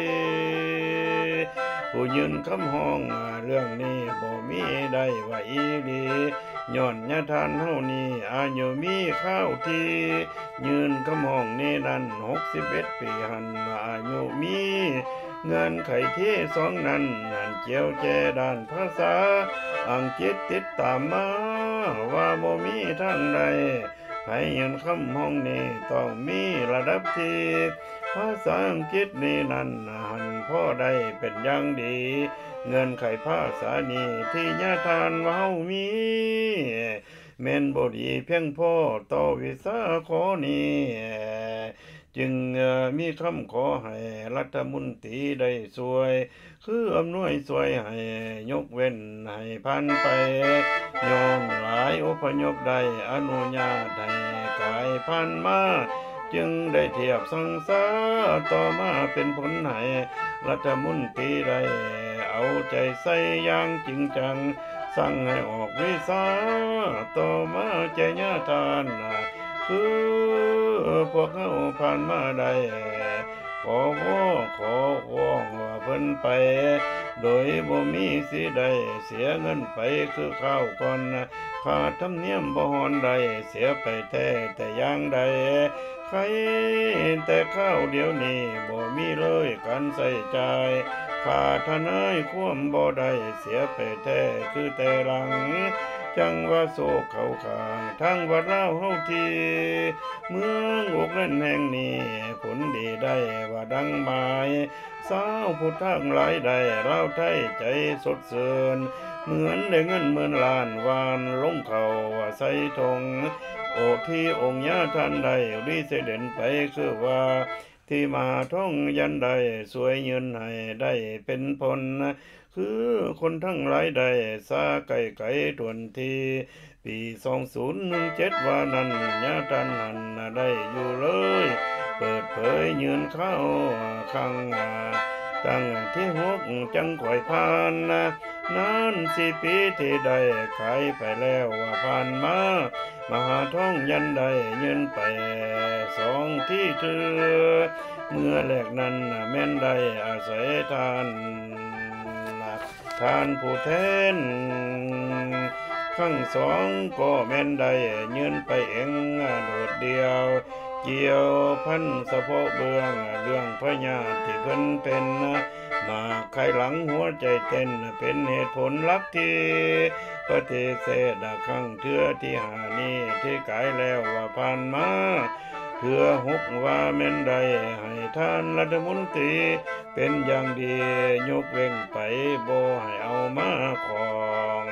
ผู้ยืนคำห้องเรื่องนี้บ่มีได้ว่าอีหลีย้อนญาทานเฮานี้อายุมีข้าวที่ยืนคำห้องนี้นั้นหกสิบเอ็ดปีหันอายุมีเงื่อนไขที่สองนั้นนั่นเจียวแจด้านภาษาอังกฤษติดตามมาว่าบ่มีทางใดไผยืนคำห้องนี้ต้องมีระดับที่ภาษาอังกฤษนี้นั้นหันพ่อได้เป็นอย่างดีเงื่อนไขภาษานี้ที่ญาทานว่าเฮามีแม่นบ่ดีเพียงพอต่อวิสาขอนี้จึงมีคำขอให้รัฐมนตรีได้ช่วยคืออำนวยช่วยให้ยกเว้นให้ผ่านไปย้อนหลายอพยพได้อนุญาตให้กายผ่านมาจึงได้เทียบสังสาต่อมาเป็นผลให้รัฐมนตรีได้เอาใจใส่อย่างจริงจังสั่งให้ออกวิสาต่อมาใจญาทานคือพวกเขาผ่านมาได้ขอวอขอว้องว่าเพิ่นไปโดยบ่มีสิได้เสียเงินไปคือข้าวก่อนค่าธรรมเนียมบ่ฮอนใดเสียไปแท้แต่อย่างใดใครแต่ข้าวเดี๋ยวนี้บ่มีเลยการใส่ใจค่าทนายความบ่ได้เสียไปแท้คือแต่หลังจังว่าโศกเขาข้างทั้งวัดลาวเฮาทีเมืองอกนั่นแห่งนี้ผลดีได้ว่าดังหมายสาวผู้ทั้งหลายได้เราไทยใจสดเสือนเหมือนได้เงินหมื่นล้านวานลงเขาว่าใส่ทงโอที่องค์ญาท่านใดรีเสด็จไปคือว่าที่มาท่องยันใดสวยยืนให้ได้เป็นผลคือคนทั้งหลายได้สาไก่ไก่ทวนทีปีสองพันสิบเจ็ดว่านั้นญาท่านนั้นได้อยู่เลยเปิดเผยยืนเข้าข้างตั้งที่หกจังข่อยผ่านนั้นสี่ปีที่ได้ขายไปแล้วว่าผ่านมามหาท่องยันได้ยืนไปสองที่เธอเมื่อแรกนั้นแม่นได้อาศัยทานทานผู้แทนข้างสองก็แม่นได้ยืนไปเองโดดเดียวเกี่ยวพันสะโพกเบื้องเรื่องพญาที่เพิ่นเป็นมาไขหลังหัวใจเต้นเป็นเหตุผลลักที่ปฏิเสธข้างเทือที่หานี้ที่กายแล้วว่าผ่านมาเพื่อหกว่าแม่นใดให้ท่านรัฐมนตรีเป็นอย่างดียกเว้นไปบ่ให้เอามาของ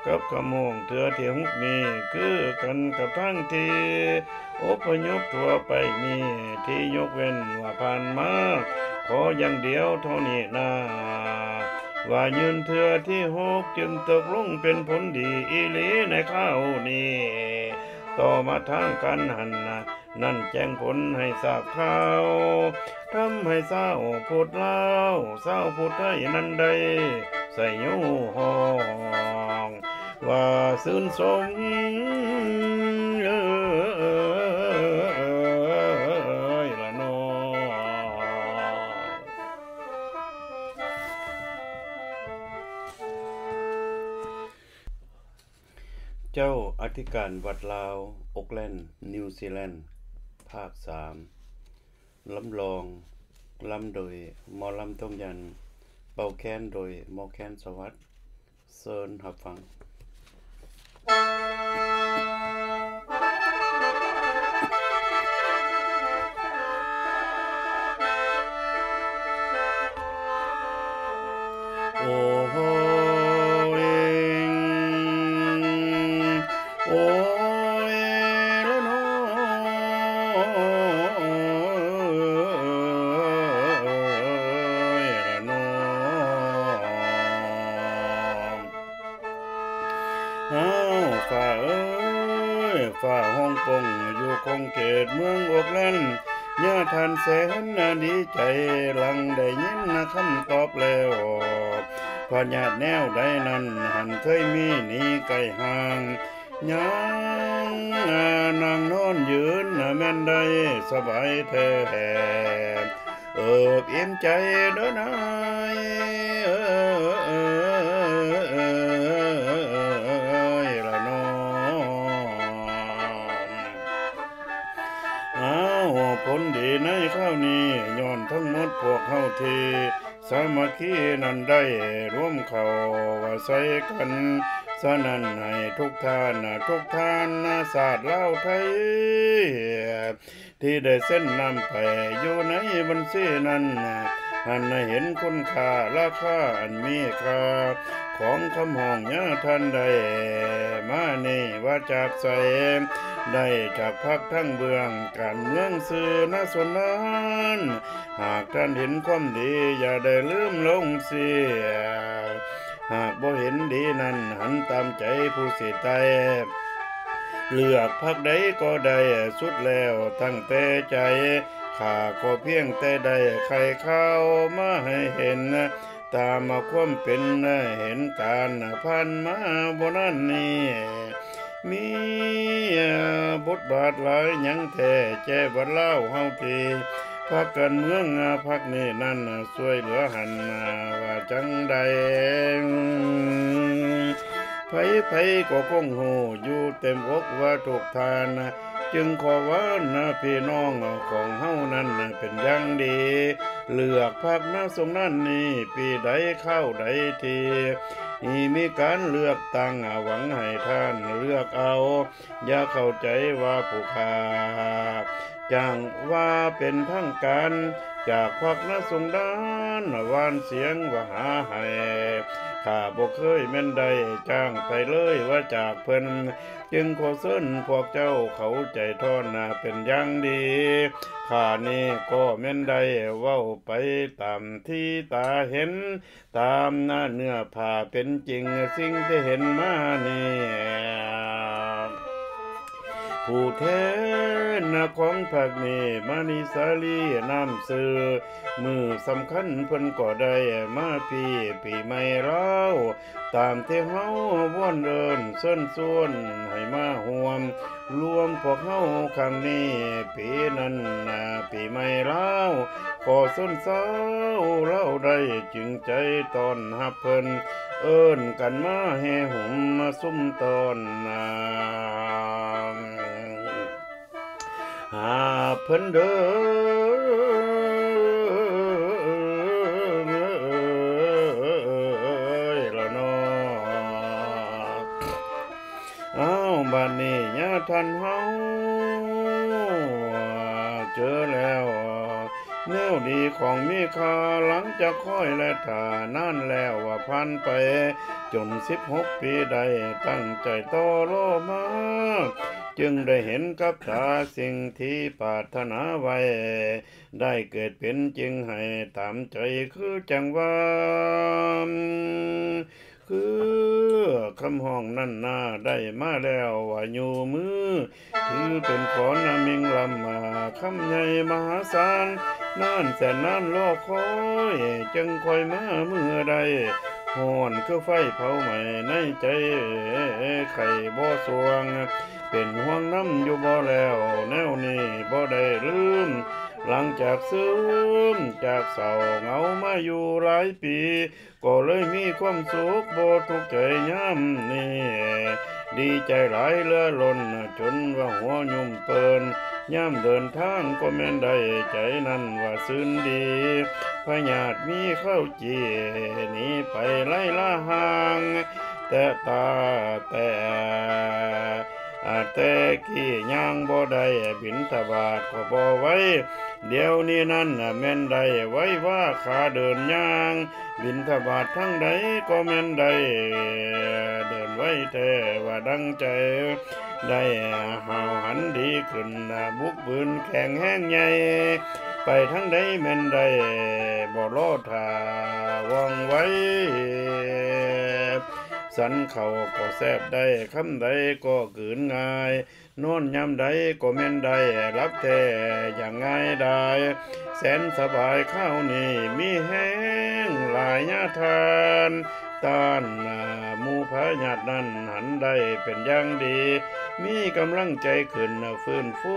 กับขโมงเถือที่ฮุกนี้คือกันกับทั้งที่อพยพทั่วไปนี่ที่ยกเว้นว่าผ่านมาขออย่างเดียวเท่านี้นะว่ายืนเถือที่หกจึงตกลงเป็นผลดีอีหลีในข้าวนี้ต่อมาทางกันหันนะนั่นแจ้งผลให้ทราบข่าวทำให้เศร้าพูดเล่าเศร้าพูดไทยนั้นใดใส่ยูห้องว่าซื่นสมเอ้ยละน้องเจ้าอธิการวัดลาวโอกแลนด์นิวซีแลนด์ภาคสามลำลองลำโดยหมอลำต้องยันเป่าแค้นโดยหมอแค้นสวัสดิ์เซิร์นหับฟังโอ้โหโอ้ยละน้อยละน้องอ้าวฝ่าเอ้ยฝ่าห้องปงอยู่คงเขตเมืองโอกแลนด์ย่าทานแสนน่าดีใจหลังได้ยินนะคำตอบแล้วพอญาติแนวใดนั้นหันเคยมีนี่ไก่ห่างยังนางนอนยืนแม่นได้สบายแท้เอิบอิ่มใจเด้อนายเอ้ยละน้องอ้าวผลดีในข้าวนี้ย้อนทั้งหมดพวกเฮาที่สามัคคีนั้นได้ร่วมเข้าว่าใส่กันสนั่นให้ทุกท่านทุกท่านศาสตร์เล่าไทยที่ได้เส้นนำไปอยู่ในบัญชีนั้นหันเห็นคุณค่าราคาอันมีค่าของคำห้องย่าท่านใดมานี่ว่าจากใสได้จากพักทั้งเบื้องการเมืองสื่อณส่วนนั้นหากท่านเห็นความดีอย่าได้ลืมลงเสียหากบ่เห็นดีนั้นหันตามใจผู้สิตายเลือกพักใดก็ได้สุดแล้วตั้งแต่ใจข้าก็เพียงแต่ได้ใครเข้ามาให้เห็นตามมาความเป็นเห็นการผ่านมาบ่นั้นนี่มีบทบาทหลายหยังแท้แจ้บัดเล่าเฮาทีพักกันเมืองพักนี้นั่นช่วยเหลือหันว่าจังใดไผไผก็คงหูอยู่เต็มอกว่าทุกทานจึงขอว่านะพี่น้องของเฮานั้นเป็นอย่างดีเลือกพักนะสงนั้นนี่ปีใดเข้าใดทีนี่มีการเลือกตั้งหวังให้ท่านเลือกเอาอย่าเข้าใจว่าผู้ค้าจ้างว่าเป็นทางการจากพรรคนะสงดานวานเสียงว่าหาให้ข้าบ่เคยแม่นได้จ้างไปเลยว่าจากเพิ่นจึงขอเชิญพวกเจ้าเข้าใจทอนน่ะเป็นอย่างดีข้านี่ก็แม่นได้เว้าไปตามที่ตาเห็นตามหน้าเนื้อผ้าเป็นจริงสิ่งที่เห็นมานี่ผู้แทนของภาคนี้มานิสาลีน้ำซื้อมือสำคัญเพิ่นก็ได้มาพี่ปีใหม่แล้วตามที่เฮาวอนเอิ้นเชิญชวนให้มาร่วมรวมพวกเฮาครั้งนี้ปีนั้นน่ะปีใหม่แล้วขอสนเศร้าเล่าได้จึงใจตอนรับเพิ่นเอิ้นกันมาแห่หุ่มมาซุ่มตอนนาหาเพิ่นเด้อละน้ออ้าวบัดนี้ญาท่านเฮาเจอแล้วแนวดีของมีค่าหลังจากคอยและท่านานแล้วว่าผ่านไปจนสิบหกปีได้ตั้งใจต่อรอมาจึงได้เห็นกับตาสิ่งที่ปรารถนาไว้ได้เกิดเป็นจริงให้ตามใจคือจังว่าคือคำห้องนั่นนาได้มาแล้วว่าอยู่มือถือเป็นขอนมิงลำมาคำใหญ่มหาศาลนานแสนนานรอคอยจึงคอยมาเมื่อใดห่อนคือไฟเผาใหม่ในใจไข่บ่สวงเป็นห่วงน้ำอยู่บ่แล้วแนวนี้บ่ได้ลืมหลังจากซึมจากเศร้าเหงามาอยู่หลายปีก็เลยมีความสุขบ่ทุกข์ใจย่ำนี่ดีใจหลายเลือล้นจนว่าหัวยุ่มเปินย่ำเดินทางก็แม่นได้ใจนั้นว่าซื่นดีพญาติมีเข้าจีหนีไปไล่ล่าห่างแต่ตาแต่แต่ขี้ย่างบ่ได้บิณฑบาตก็บ่ไว้เดี๋ยวนี้นั่นแม่นได้ไว้ว่าขาเดินย่างบิณฑบาตทั้งใดก็แม่นได้เดินไว้แต่ว่าดังใจได้หาวหันดีขึ้นบุกบืนแข็งแห้งใหญ่ไปทั้งใดแม่นได้บ่รอท่าวางไว้สันเขาก็แซบได้คำใดก็กืนง่ายนอนยามใดก็แม่นได้รับแท้อย่างง่ายได้แสนสบายข้าวนี่มีแห้งหลายญาทานต้านหมู่พญาตินั้นหันได้เป็นอย่างดีมีกำลังใจขึ้นฟื้นฟู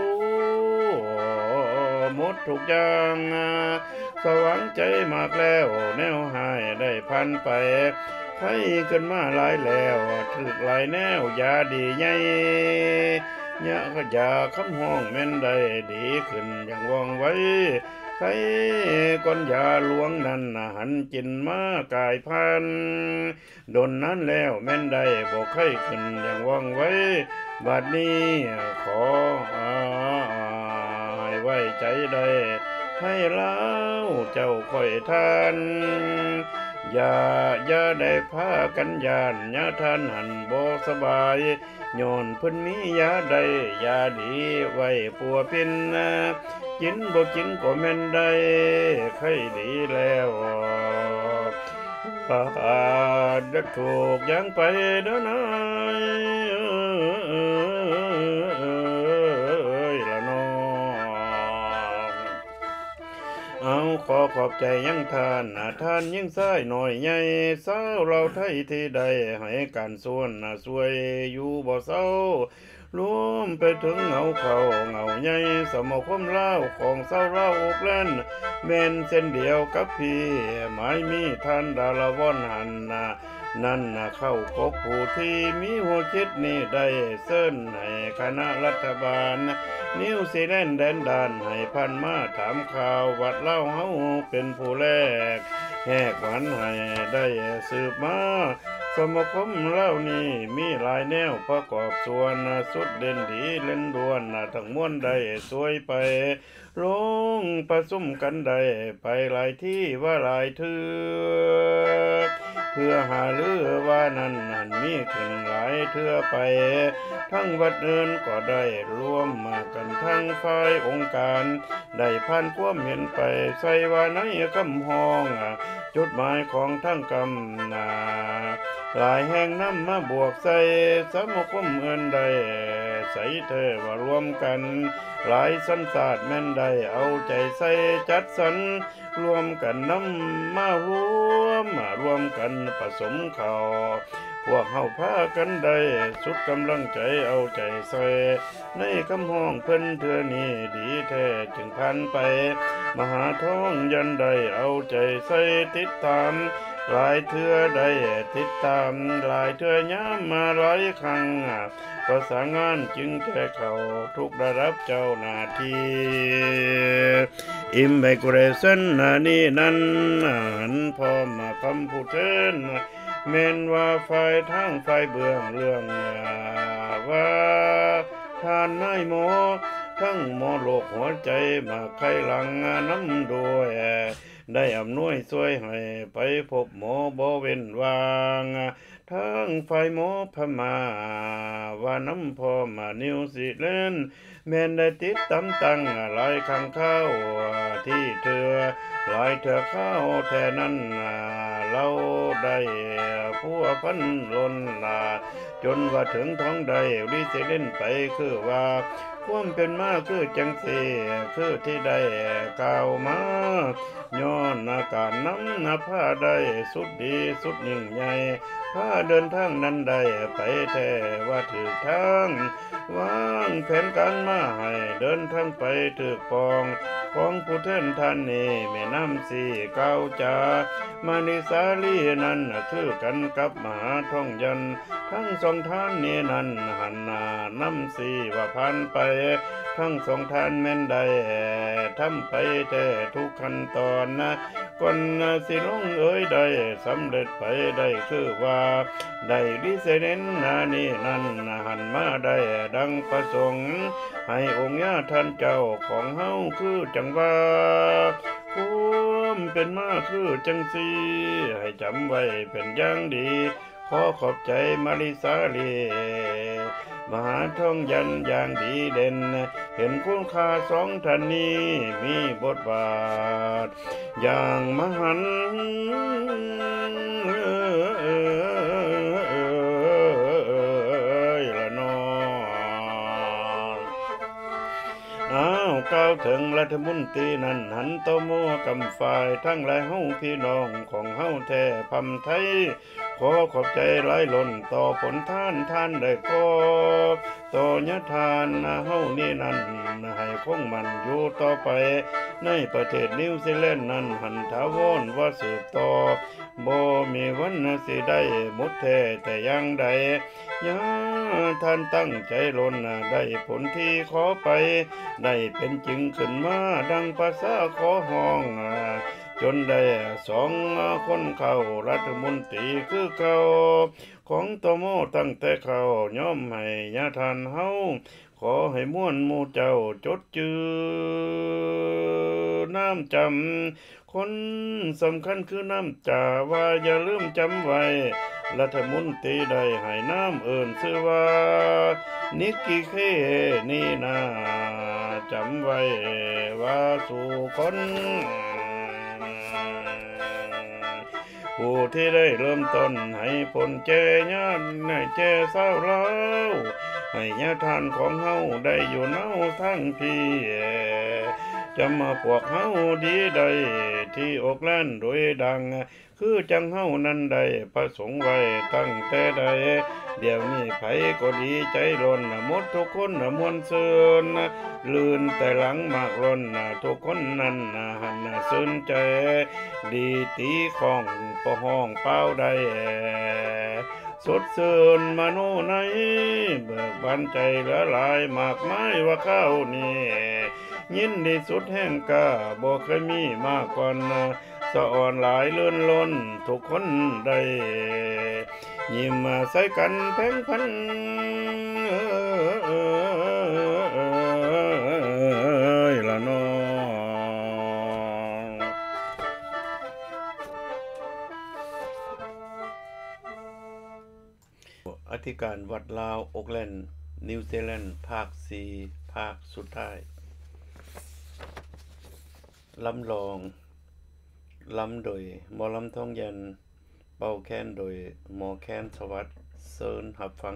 หมดทุกอย่างสว่างใจมากแล้วแนวหายได้พันไปไข้ขึ้นมาหลายแล้วถึกหลายแนวยาดีใหญ่ยาขยาคำห้องแม่นได้ดีขึ้นอย่างว่องไว้ไข้ก้อนยาหลวงนั้นหันจินมากายพันดนนั้นแล้วแม่นได้บอกไข้ขึ้นอย่างว่องไว้บัดนี้ขอให้ไว้ใจได้ให้เล่าเจ้าค่อยทานอย่าอย่าได้พากันยานยาท่านหันบ่สบายย้อนเพิ่นมียาใดยาดีไว้ปัวเป็นกินบ่กินก็แม่นได้ไข้ดีแล้วอาดักถูกยังไปเด้อนายเอาขอขอบใจยังทานท่านยิ่งซ้ายหน่อยใหญ่สาวเราไทยที่ใดให้การส่วนสวยอยู่บ่เศร้ารวมไปถึงเงาเขาเงาใหญ่สมคมเล่าของเศร้าเล่าอกเล่นแม่นเส้นเดียวกับพี่หมายมีท่านดาลวอนหันนานั่นเข้าพบผู้ที่มีหัวคิดนี่ได้เส้นให้คณะรัฐบาลนิวซีแลนด์แดนดานให้พันมาถามข่าววัดเล่าเฮาเป็นผู้แรกแหกหวันให้ได้สืบมาสมคมเล่านี้มีหลายแนวประกอบส่วนสุดเด่นดีเล่นดวนทั้งม้วนได้สวยไปลงประสุมกันได้ไปหลายที่ว่าหลายเถือเพื่อหาลือว่านั้นนั่นมีขึ้นหลายเถือไปทั้งวัดเอินก็ได้รวมมากันทั้งฝ่ายองค์การได้ผ่านความเห็นไปใส่ว่าในคำห้องจุดหมายของทั้งกำนาหลายแห่งน้ำมาบวกใส่สมคมเอินได้ใส่เธอว่ารวมกันหลายสันศาสตร์แม่นได้เอาใจใส่จัดสรรรวมกันน้ำมารวมมารวมกันผสมเข้าพวกเฮาพากันได้สุดกำลังใจเอาใจใส่ในคำห้องเพิ่นเทื่อนี้ดีแท้จึงพันไปมหาท้องยันได้เอาใจใส่ติดตามหลายเทื่อได้ติดตามหลายเทื่อย้ำมาหลายครั้งประสานงานจึงแก้เข้าทุกระดับเจ้าหน้าที่อิมไบเกรสันนี่นั้นหันพร้อมมาคำพูดเชิญแม้นว่าฝ่ายทางฝ่ายเบื้องเรื่องว่าท่านนายหมอทั้งหมอโลกหัวใจมาไขหลังน้ำด้วยได้อำนวยช่วยให้ไปพบหมอบ่เว้นวางทั้งฝ่ายหมอพม่าว่าน้ำพอมานิวซีแลนด์แม่นได้ติดตามตั้งหลายครั้งเข้าที่เธอหลายเธอเข้าแท่นั้นเราได้ผัวพันล้นลาจนว่าถึงท้องใดวิเศษเล่นไปคือว่าความเป็นมาคือจังสีคือที่ได้กล่าวมาย้อนอาการน้ำนาผ้าได้สุดดีสุดยิ่งใหญ่ผ้าเดินทางนั้นได้ไปแท้ว่าถือทางวางแผนการมาให้เดินทางไปถือปองของผู้เท่นท่านนี่แม่น้ำสีเก้าจามานิสาลีนั้นคือกันกับมหาท่องยันทั้งสองท่านนี้นั้นหันหน้าน้ำสีว่าพันไปทั้งสองท่านแม่นได้ทำไปแต่ทุกขั้นตอนนะก่อนสิลงเอ้ยได้สำเร็จไปได้คือว่าได้ดิเสเน้นนานี่นั่นหันมาได้ดังประสงค์ให้องค์ญาท่านเจ้าของเฮาคือจังว่าความเป็นมาคือจังสีให้จำไว้เป็นอย่างดีขอขอบใจมาริสาลีมหาท่องยันอย่างดีเด่นเห็นคุณค่าสองท่านนี้มีบทบาทอย่างมหันละนออ้าวก้าวถึงรัฐมนตรีนั้นหันโตโมกำฝ่ายทั้งหลายเฮาพี่น้องของเฮาแท้พำไทยขอขอบใจหลายล้นต่อผลท่านท่านได้ขอบต่อยทานเฮานี่นั้นให้คงมันอยู่ต่อไปในประเทศนิวซีแลนด์นั้นหันถาวรว่าสืบต่อบ่มีวันสิได้หมดแท้แต่ยังใดยาท่านตั้งใจล้นได้ผลที่ขอไปได้เป็นจริงขึ้นมาดังภาษาขอห้องจนได้สองคนเข้ารัฐมนตรีคือเก่าของตโมตั้งแต่เขาย่อมให้ญาทานเฮาขอให้ม่วนหมู่เจ้าจดจือน้ำจำคนสำคัญคือน้ำจ่าว่าอย่าลืมจำไว้รัฐมนตรีได้ให้น้ำเอิ่นชื่อว่านิกกิเคนี่นาจำไว้ว่าสู่คนผู้ที่ได้เริ่มต้นให้ผลเจญาณให้เจเศร้าเล่าให้ญาทานของเฮาได้อยู่เน่าทั้งพี่จะมาพวกเฮาดีใดที่อกแล่นโดยดังคือจังเฮานั้นได้ประสงค์ไว้ตั้งแต่ใดเดี๋ยวนี้ไผก็ดีใจล้นหมดทุกคนมวลซืนลื่นแต่หลังมากล้นทุกคนนั้นหันสนใจดีตีของปะห้องเป้าได้สดชื่นมโนในเบิกบานใจละลายมากมายว่าเข้านี่ยินดีสุดแห่งกาบ่เคยมีมาก่อนสะอ่อนหลายเลื่อนล้นทุกคนได้ยิ้มใส่กันแพงพันละน้องอธิการวัดลาวโอ๊กแลนด์นิวซีแลนด์ภาคสี่ภาคสุดท้ายลำลองลำโดยหมอลำทองยันเป่าแค้นโดยหมอแค้นสวัสดิ์เซินหับฟัง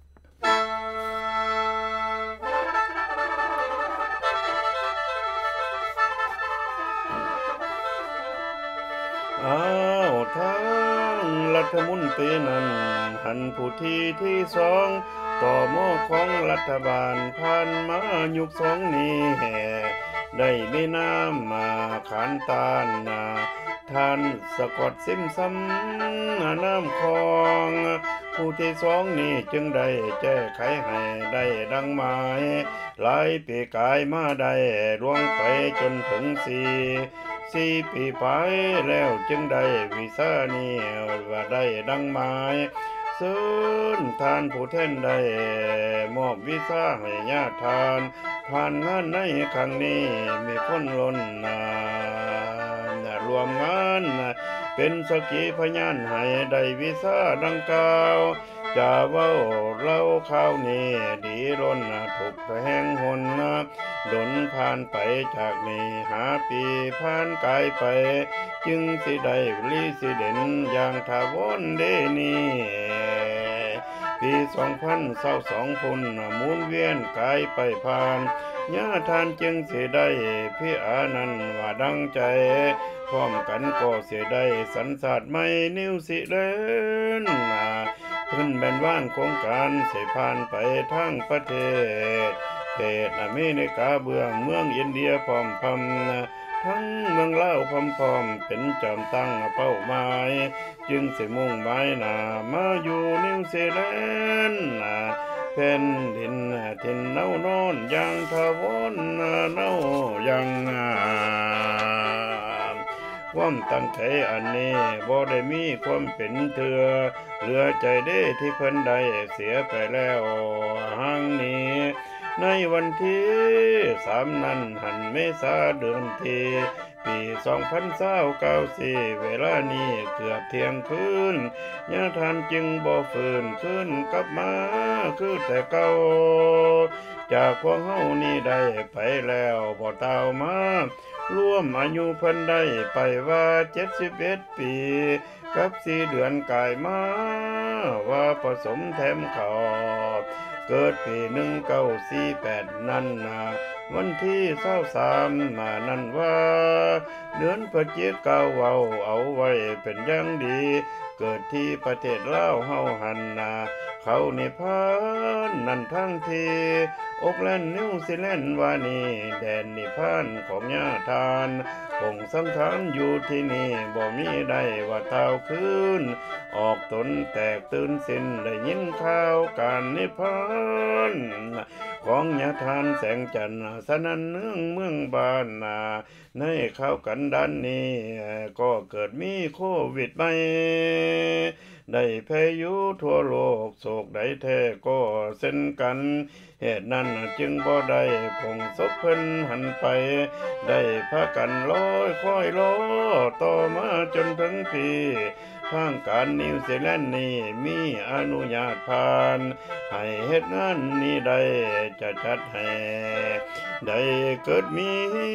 อ้าวทั้งรัฐมนตรีนั้นหันผู้ที่ที่สองต่อหม้อของรัฐบาลผ่านมายุคสองนี้ได้มีน้ำมาขานตานนาท่านสะกดซิมซ้ำน้ำคลองผู้ที่สองนี้จึงได้แก้ไขให้ได้ดังหมายหลายปีกายมาได้ล่วงไปจนถึงสี่สี่ปีไปแล้วจึงได้วีซ่านี้ว่าได้ดังหมายเสิญทานผู้แทนได้มอบวีซ่าให้ญาติทานผ่านงานในครั้งนี้มีคนล้นหลามรวมงานเป็นสักขีพยานให้ได้วีซ่าดังกล่าวจะเว้าเล่าข่าวนี้ดีล้นถูกแห่งหนดนผ่านไปจากนี้หาปีผ่านกายไปจึงสิได้ลีสิเด่นอย่างทาวรเดนีปีสองพันเศร้าสองพุ่นหมุนเวียนกายไปผ่านญาทานจึงสิได้พี่อานันว่าดังใจพร้อมกันก็สิได้สันสาดไม่นิ้วสิเล่นเพิ่นแบนว่างโครงการสิผ่านไปทั้งประเทศเขตอเมริกาเบื้องเมืองอินเดียพร้อมพำทั้งเมืองลาวพร้อมๆเป็นจอมตั้งเป้าหมายจึงสิมุ่งหมายหน้ามาอยู่นิวซีแลนด์แผ่นดินถิ่นเน่านอนอย่างทาวรเน่ายังความตั้งใจอันนี้บ่ได้มีความเป็นเถื่อเหลือใจเด้ที่เพิ่นได้เสียไปแล้วห่างนี้ในวันที่สามนั้นหันเมษาเดือนที่ปีสองพันเก้าสิบเวลานี้เกือบเที่ยงคืนญาทานจึงบ่ฟื้นขึ้นกลับมาคือแต่เก่าจากพวกเฮานี่ได้ไปแล้วบ่เต่ามาร่วมอายุเพิ่นได้ไปว่าเจ็ดสิบเอ็ดปีกับสี่เดือนกายมาว่าผสมแถมขอบเกิดปีหนึ่งเก้าสี่แปดนั่นนะวันที่เศร้าสามมานั่นว่าเดือนพฤศจิกาเว้าเอาไว้เป็นอย่างดีเกิดที่ประเทศลาวเฮาหันนาเขานิพพานนั่นทั้งทีอกแลนนิวซีแลนด์ว่านี่แดนนิพพานของญาทานคงสังขารอยู่ที่นี่บ่มีได้ว่าเท่าคืนออกตนแตกตื่นสิ้นได้ยินข่าวการนิพพานของญาทานแสงจันทร์สนั่นเนืองเมืองบ้านนาในข่าวกันด้านนี้ก็เกิดมีโควิดใหม่ได้พายุทั่วโลกโศกใดแท้ก็เส้นกันเหตุนั้นจึงบ่ได้พงศพเพิ่นหันไปได้พากันลอยค่อยรอต่อมาจนถึงปีทางการนิวซีแลนด์นี่มีอนุญาตผ่านให้เฮ็ดงานนี้ได้จะจัดให้ได้เกิดมี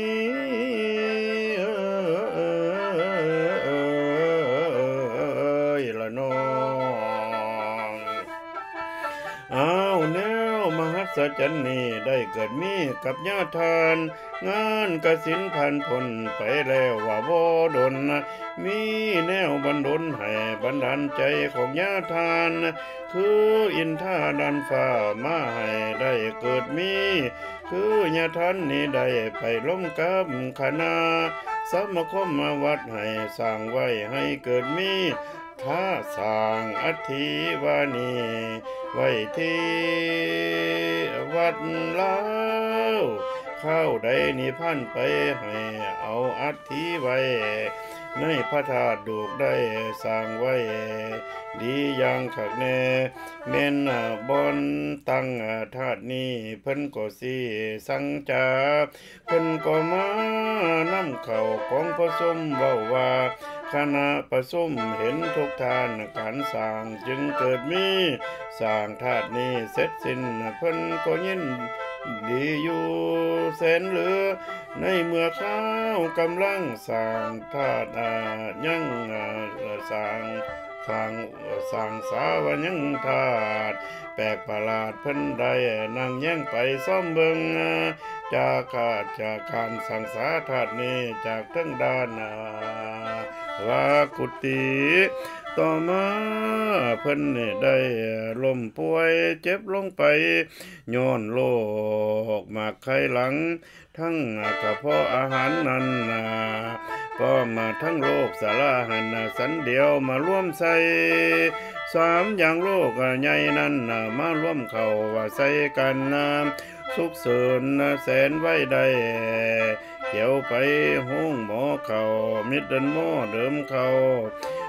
ละน้องอ้าวแนวมหัศจรรย์นี้ได้เกิดมีกับญาติทานงานกสินผ่านพ้นไปแล้วว่าบ่ดนมีแนวบันดลให้บันดาลใจของญาติทานคืออินทาดันฟ้ามาให้ได้เกิดมีคือญาติทานนี้ได้ไปล้มกับคณะสมาคมวัดให้สร้างไว้ให้เกิดมีถ้าสร้างอธิวานีไว้ที่วัดลาวเข้าใดนิพพานไปให้เอาอธิไว้ในพระธาตุดูกได้สร้างไว้ดีอย่างคักแน่แม่นบอนตั้งธาตุนี้เพิ่นก็สิสังจาเพิ่นก็มานำเข้าของผสมเว้าว่าคณะประชุมเห็นทุกทานการสร้างจึงเกิดมีสร้างธาตุนี้เสร็จสิ้นเพิ่นก็ยินดีอยู่แสนเหลือในเมื่อข้าวกำลังสร้างธาตุยังสร้างสร้างสร้างสาวยังธาตุแปลกประหลาดเพิ่นได้นั่งแย่งไปซ่อมเบิงจากขาดจากการสังสาธาตุนี้จากทั้งด้านว่ากุฏิต่อมาเพิ่นได้ล้มป่วยเจ็บลงไปย้อนโรคมากไข้หลังทั้งกระเพาะอาหารนั้นก็มาทั้งโรคสารหันสันเดียวมาร่วมใส่สามอย่างโรคใหญ่นั้นมาร่วมเข้าว่าใส่กันสุขเสริญแสนไว้ได้เกี่ยวไปห้องหมอเขามิดเดินหม้อเดิมเขา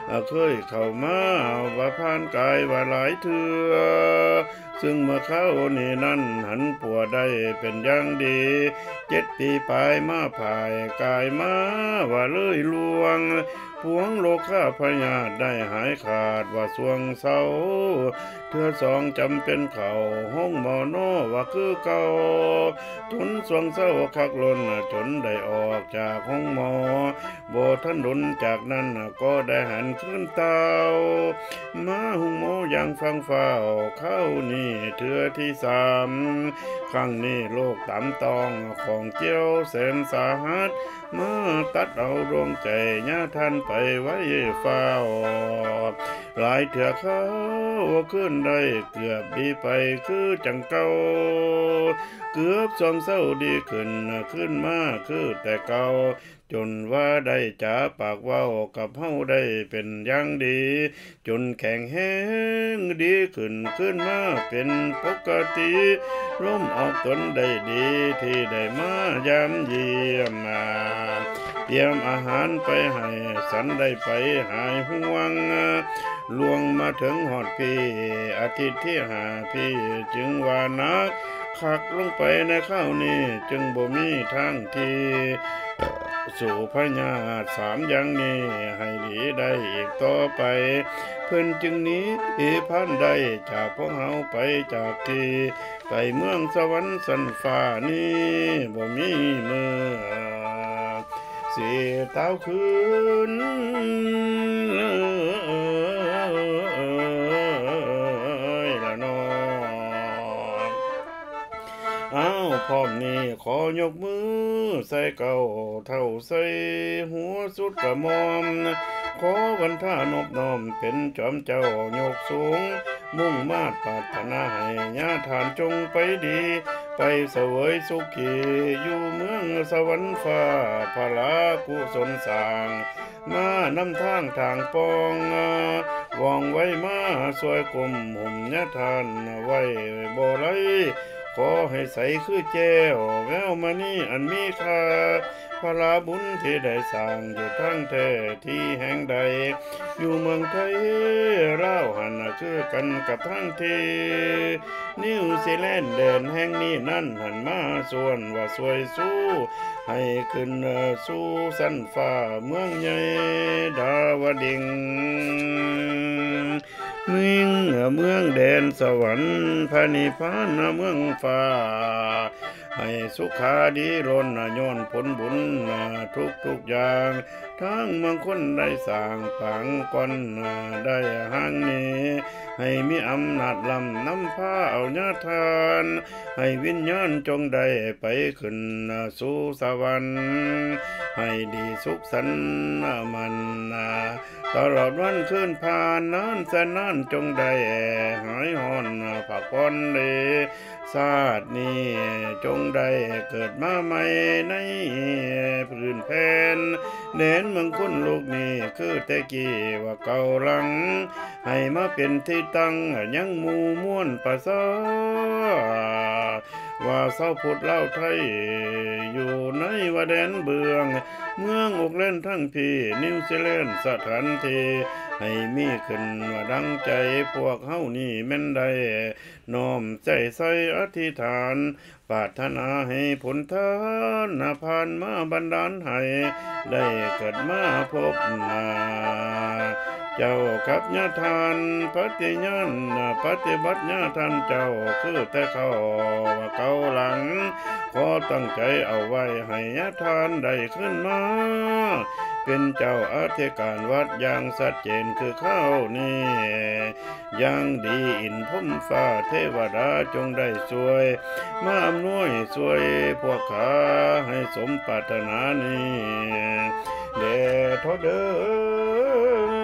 เคยเข้ามาว่าผ่านกายว่าหลายเถื่อซึ่งเมื่อเขานี่นั่นหันปัวได้เป็นอย่างดีเจ็ดปีปลายมาภายกายมาว่าเลยลวงพวงโลกข้าพญาได้หายขาดว่าสวงเศร้าเธอสองจำเป็นเขาห้องหมอนอว่าคือเก่าทนสวงเศร้าคักล้นจนได้ออกจากห้องหมอโบท่านดนจากนั้นก็ได้หันขึ้นเตามาหุงหมอยังฟังเฝ้าเข้านี่เถือที่สามครั้งนี้โลกตามตองของเจ้าแสนสาหัสมาตัดเอาดวงใจญาท่านไปไว้เฝ้าหลายเถื่อเขาขึ้นได้เกือบดีไปคือจังเก่าเกือบสองเศร้าดีขึ้นขึ้นมาคือแต่เก่าจนว่าได้จ่าปากเว้ากับเฮาได้เป็นอย่างดีจนแข็งแห้งดีขึ้นขึ้นมาเป็นปกติร่มออกตนได้ดีที่ได้มายามเยี่ยมมาเตรียมอาหารไปให้สันได้ไปหายห่วงลวงมาถึงหอดพี่อาทิตย์ที่หาพี่จึงว่านักขักลงไปในข้าวนี้จึงบ่มีทางที่สู่พญาสามอย่างนี้ให้ดีได้อีกต่อไปเพิ่นจึงหนีพันได้จากพวกเฮาไปจากที่ไปเมืองสวรรค์สันฟ้านี้บ่มีมือเสียเต้าคืนละนออ้าวพร้อมนี้ขอยกมือใส่เก่าเท่าใส่หัวสุดกระมอมขอวันท่านอบน้อมเป็นจอมเจ้ายกสูงมุ่งมาตรปรารถนาให้ญาทานจงไปดีไปเสวยสุขีอยู่เมืองสวรรค์ฟ้าพลากุศลสร้างมานำทางทางปองวองไว้มาสวยกลมหุ่มญาทานไว้บ่ไรขอให้ใสคือแก้วแววมานี่อันมีค่าพลาบุญที่ได้สร้างอยู่ทั้งแท้ที่แห่งใดอยู่เมืองไทยเล่าหันคือกันกับทั้งที่นิวซีแลนด์แดนแห่งนี้นั่นหันมาส่วนว่าสวยสู้ให้ขึ้นสู่สันฟ้าเมืองใหญ่ดาวดิงเมืองเมืองแดนสวรรค์พระนิพพานเมืองฟ้าให้สุขาดีล้นย้อนผลบุญทุกทุกอย่างทั้งบางคนได้สร้างปังก่อนได้ห่างนี้ให้มีอำนาจลำนำพาเอาญาทานให้วิญญาณจงได้ไปขึ้นสู่สวรรค์ให้ดีสุขสันต์มันตลอดวันคืนผ่านนานแสนนานจงได้หายหอนผักผ่อนเลยชาตินี้จงได้เกิดมาใหม่ในพื้นแผ่นแดนเมืองคนลูกนี้คือแต่กี้ว่าเก่าหลังให้มาเป็นที่ตั้งยังหมู่ม่วนประสาว่าเศร้าพุทธเล่าไทยอยู่ในว่าแดนเบืองเมืองอกเล่นทั้งพี่นิวซีแลนด์สถานที่ให้มีขึ้นว่าดังใจพวกเฮานี่แม่นได้น้อมใจใส่อธิษฐานปรารถนาให้ผลทานผ่านมาบันดาลให้ได้เกิดมาพบหน้าเจ้ากับญาทานปฏิญาณปฏิบัติญาทานเจ้าคือแต่เขาว่าเก่าหลังขอตั้งใจเอาไว้ให้ญาทานได้ขึ้นมาเป็นเจ้าอธิการวัดอย่างชัดเจนคือเข้านี่ยังดีอินพุ่มฟ้าเทวดาจงได้สวยมาอำนวยสวยพวกข้าให้สมปรารถนานี้เดชเด้อ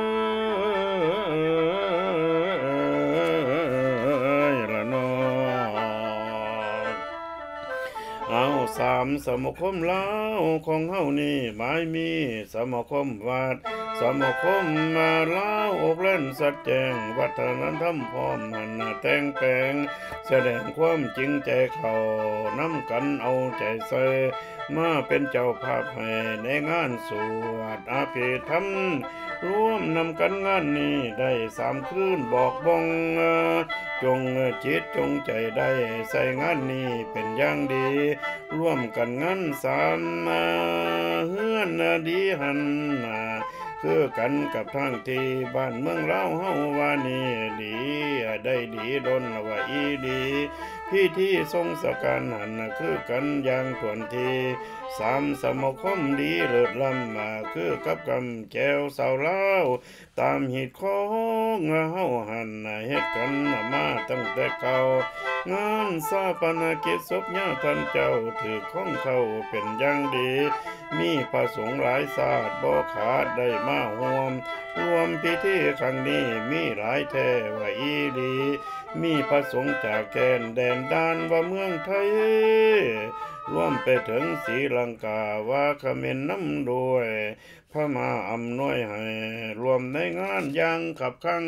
เอาสามสมาคมลาวของเฮานี่หมายมีสมาคมวัดสมาคมมาลาวอกเล่นสัจแจงวัฒนธรรมพร้อมมันแต่งแปลงแสดงความจริงใจเขานำกันเอาใจใส่มาเป็นเจ้าภาพให้ในงานสวดอภิธรรมร่วมนำกันงานนี้ได้สามคืนบอกบองจงจิตจงใจได้ใส่งานนี้เป็นอย่างดีร่วมกันงานสามเฮือนดีหันคือกันกับทางที่บ้านเมืองเราเฮาว่านี่ดีได้ดีดนว่าอีดีพี่ที่ทรงสการหันคือกันอย่างทวนทีสามสมคมดีเลิศล้ำมาคือกับกำแก้วสาวเล่าตามหิดของเฮาหันเฮ็ดกันมาตั้งแต่เก่างานสาปนกิจศพญาท่านเจ้าถือของเขาเป็นอย่างดีมีพระสงฆ์หลายศาสตร์บ่ขาดได้มาร่วมรวมพิธีครั้งนี้มีหลายแท้ว่าอีดีมีพระสงฆ์จากแกนแดนด้านว่าเมืองไทยรวมไปถึงศรีลังกาว่าเขมรน้ำด้วยพระมาอำนวยให้รวมในงานอย่างขับขัง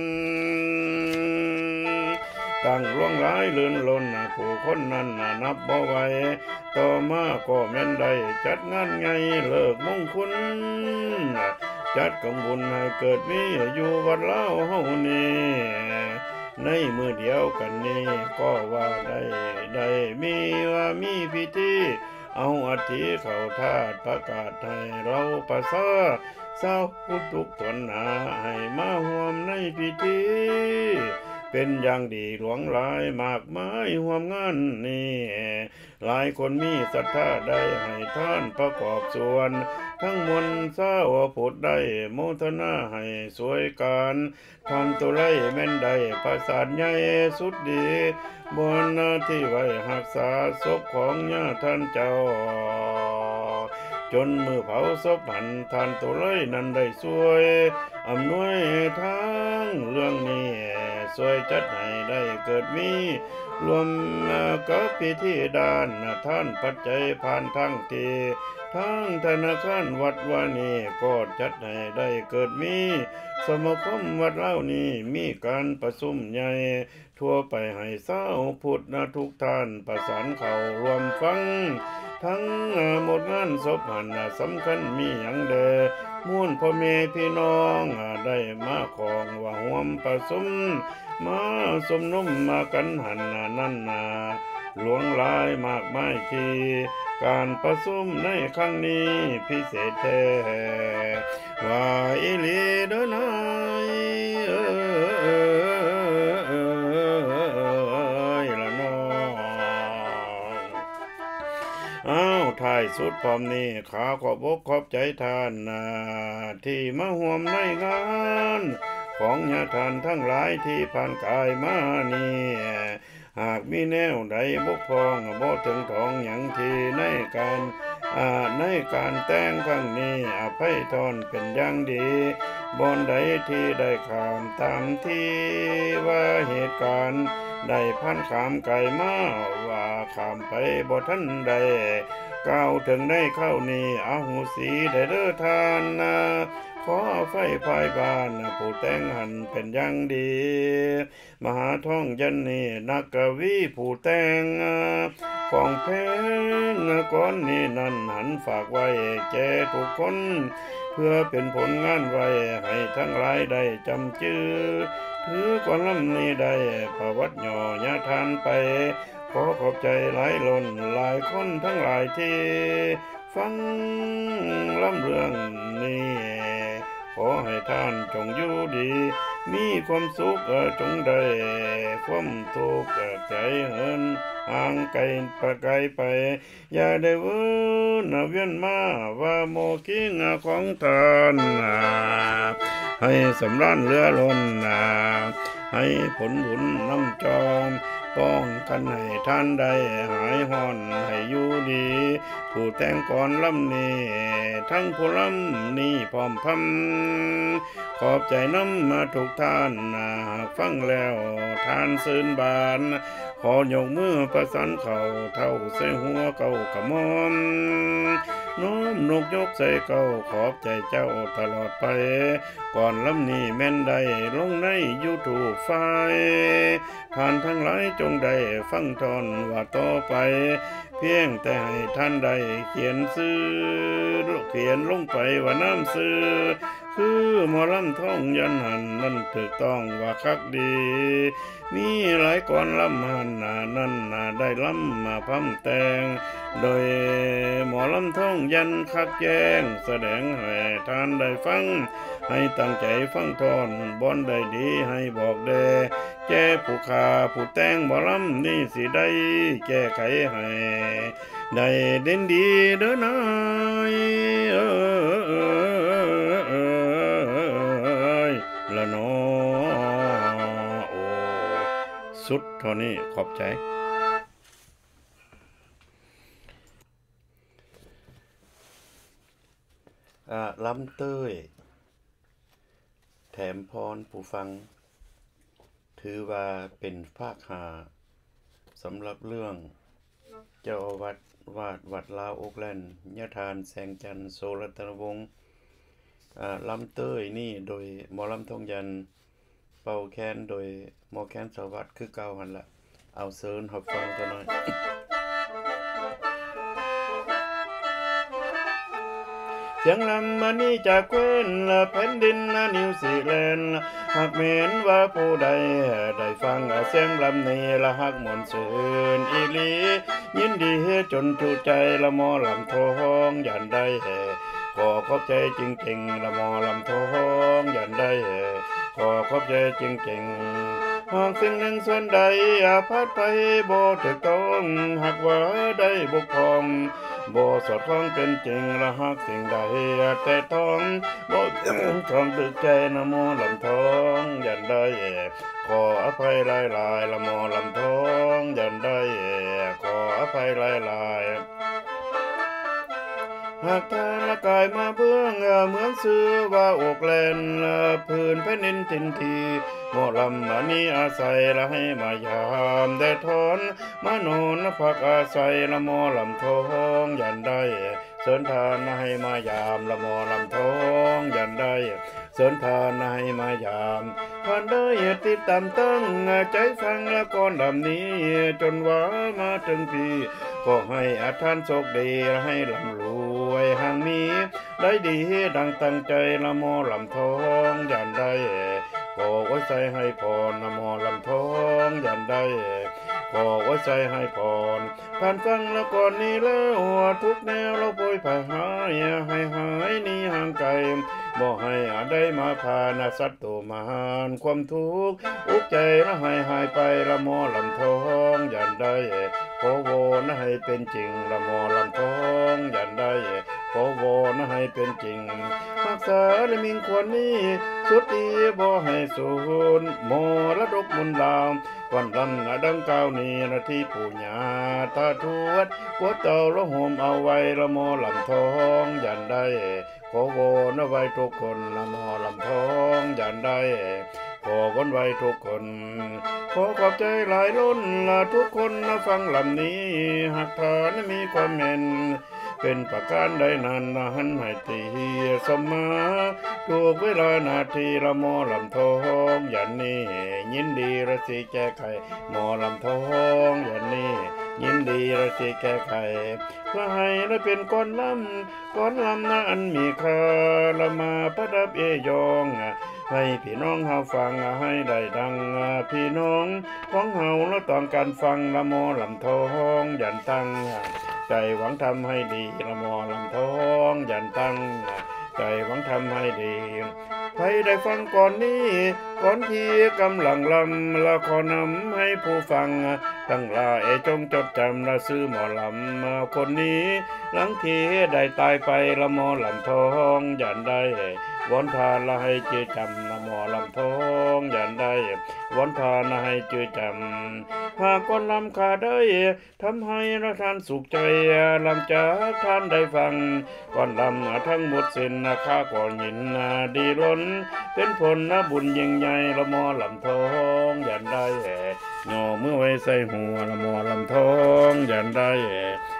ตั้งล่วงหลายลื่นล้นผู้คนนั้นนับบ่ไหวต่อมาก็แม่นได้จัดงานไงเลิกมงคลจัดกำบุญให้เกิดมีอยู่วัดเล่าเฮานี่ในมือเดียวกันนี้ก็ว่าได้ได้มีว่ามีพิธีเอาอัฐิเข้าธาตุประกาศให้เราประสาเศร้าพุทธุตนหาให้มาร่วมในพิธีเป็นอย่างดีหลวงหลายมากมายร่วมงานนี้หลายคนมีศรัทธาได้ให้ท่านประกอบส่วนทั้งมวลเศร้าพุทธได้โมทนาให้สวยการทำตัวไล่แม่นได้ประสาทใหญ่สุดดีบนหน้าที่ไว้หักษาศพของญาท่านเจ้าจนมือเผาศพหันทานตัวไล่นั้นได้สวยอำนวยทางเรื่องนี้สวยจัดให้ได้เกิดมีรวมกับพิธีด้านท่านปัจจัยผ่านทั้งทีทั้งธนาคารวัดวานีก็จัดให้ได้เกิดมีสมาคมวัดเล่านี้มีการประชุมใหญ่ทั่วไปให้เศร้าพุทธนะทุกท่านประสานเข้ารวมฟังทั้งหมดงานศพหันสำคัญมีอย่างเดม่วนพ่อแม่พี่น้องได้มาของว่าห่วมประชุมมาสมนุมมากันหันนั่นนาหลวงหลายมากมายทีการประชุมในครั้งนี้พิเศษแท้ว่าอีหลีเด้อนายเอ้ยละน้องอ้าวท้ายสุดพร้อมนี้ข้าขอบอกขอบใจท่านนะที่มาร่วมในงานของญาติท่านทั้งหลายที่ผ่านกายมานี่หากมีแนวใดบกพร่องบ่ถึงทองหยังที่ในการอ่าในการแต่งครั้งนี้อภัยทนเป็นอย่างดีบ่อนใดที่ได้ข้ามตามที่ว่าเหตุการณ์ได้พันขามไกลมาว่าข้ามไปบ่ทันใดก้าวถึงได้เข้านี่อโหสิได้เด้อทานนะขอไฟภายบ้านผู้แต่งหันเป็นอย่างดีมหาท่องยันนี่นักกวีผู้แต่งของเพลงก่อนนี้นั้นหันฝากไว้แก่ทุกคนเพื่อเป็นผลงานไว้ให้ทั้งหลายได้จำจื้อถือก่อนลำนี้ได้ประวัติย่อยาทานไปขอขอบใจหลายล้นหลายคนทั้งหลายที่ฟังลำเรื่องนี้ขอให้ท่านจงอยู่ดีมีความสุขจงได้ความทุกข์ใจเหินห่างไกลประไกลไปอย่าได้เวินเวียนมาว่าโมกิ้งของท่านให้สำราญเรือล้นให้ผลบุญน้ำจอมป้องกันให้ท่านได้หายห่อนให้อยู่ดีผู้แต่งก่อนลำนี้ทั้งผู้ลำนี้พร้อมพำขอบใจน้ำมาทุกท่านฟังแล้วท่านซื่นบานขอยกมือประสานเข่าเท่าใส่หัวเก่ากระมอมน้อมนกยกใส่เก่าขอบใจเจ้าตลอดไปก่อนลำนี้แม่นได้ลงในยูทูบไฟท่านทั้งหลายจงได้ฟังทอนว่าต่อไปเพียงแต่ให้ท่านได้เขียนซื้อเขียนลงไปว่าน้ำซื้อคืคือหมอลำท้องยันหันนั่นถูกต้องว่าคักดีมีหลายก่อนลำหันนานั่นนาได้ลำมาพำแต่งโดยหมอลำท้องยันคักแจ้งแสดงให้ทานได้ฟังให้ตั้งใจฟังทอนบอนได้ดีให้บอกแด่แก้ผู้ขาผู้แต่งหมอลำนี่สิได้แก้ไขให้ได้เด่นดีเด้อนายเอ้ยละน้อโอ้สุดเท่านี้ขอบใจอ่าลำเต้ยแถมพรผู้ฟังถือว่าเป็นภาคหาสำหรับเรื่องเจ้าอาวาสวาดวัดลาวโอกแลนด์ยะทานแสงจันทร์โสรัตนวงศ์อ่าลำเต้ยนี่โดยหมอลำทองยันเป่าแคนโดยหมอแคนสวัสดิ์คือเก่าหั่นล่ะเอาเซิร์นรับฟังกันหน่อยเสียงลำมานี่จากเว้นละแผ่นดินนะนิวซีแลนด์หากแม้นว่าผู้ใดได้ฟังเสียงลำนี้ละฮักมวนซื่นอีหลียินดีจนจุใจละหมอลำทองยันได้ขอขอบใจจริงๆละหมอลำทองยันได้ขอขอบใจจริงๆหากสิ่งหนึ่งส่วนใดอาภัพไปบ่ถูกต้องหากว่าได้บกพร่องบ่สอดคล้องเป็นจริงละหากสิ่งใดแต่ต้องบ่ทองตึกใจนะหมอลำทองยันได้ขออภัยหลายๆละหมอลำทองยันได้ขออภัยหลายๆหากทานละกายมาเบื้องเหมือนซื้อว่าโอกแลนพื้นแผ่นดินทินทีหมอลำมานี้อาศัยละให้มายามแดดทอนมาโนนพักอาศัยละหมอลำทองยันได้เสินทานให้มายามละหมอลำทองยันได้เสินทานให้มายามผ่านได้ติดตามตั้งใจฟังละก่อนลำนี้จนว่ามาถึงพี่ก็ให้อาทานโชคดีให้ลำรวยห่างมีได้ดีดังตั้งใจละหมอลำทองยันได้ขอไว้ใจให้พรละหมอลำทองยันได้ขอไว้ใจให้พรผ่านฟังละก่อนนี้แล้วทุกแนวเราป่วยผ่าหายให้หายนี้ห่างไกลบ่ให้อาได้มาผ่านสัตว์ตัวมารความทุกข์อุกใจละให้หายไปละหมอลำทองยันได้ขอวอนให้เป็นจริงละหมอลำทองยันได้ขอวอนให้เป็นจริงรักษาและมิ่งควรนี้สุดดีบ่ให้สูญมรดกมุนลามวันลำดังเก้านี้นาที่ปู่ย่าตาทวดกวดเต่าละโหมเอาไว้ละหมอลำทองยันได้ขอวอนไว้ทุกคนละหมอลำทองยันได้ขอคนไว้ทุกคนขอขอบใจหลายล้นละทุกคนนะฟังลำนี้หากฐานมีความเห็นเป็นประการใดนั้นนะหันให้ตีสมาถูกเวลานาทีละหมอลำทองยันนี้ยินดีระสิแก้ไขหมอลำทองยันนี้ยินดีระสิแก้ไขเพื่อให้ได้เป็นก้อนลำก้อนลำนะอันมีค่าละมาประดับเอยองให้พี่น้องเฮาฟังให้ได้ดังพี่น้องของเฮาแล้วต้องการฟังละหมอลำทองยันตั้งใจหวังทำให้ดีละหมอลำทองยันตั้งใจหวังทำให้ดีใครได้ฟังก่อนนี้ก่อนที่กำลังลำละขอนำให้ผู้ฟังทั้งหลายจงจดจำละซื้อหมอลำคนนี้หลังที่ได้ตายไปละหมอลำทองยันได้วอนทานละให้จือจำละหมอลำทองยันได้วอนทานละให้จือจำหากก่อนลำขาได้ทำให้ละท่านสุขใจหลังจากท่านได้ฟังก่อนลำทั้งหมดสิ้นนะข้าก่อนยินดีล้นเป็นผลนะบุญยิ่งใหญ่ละหมอลำทองยันได้ย่อมือไว้ใส่หัวละหมอลำทองยันได้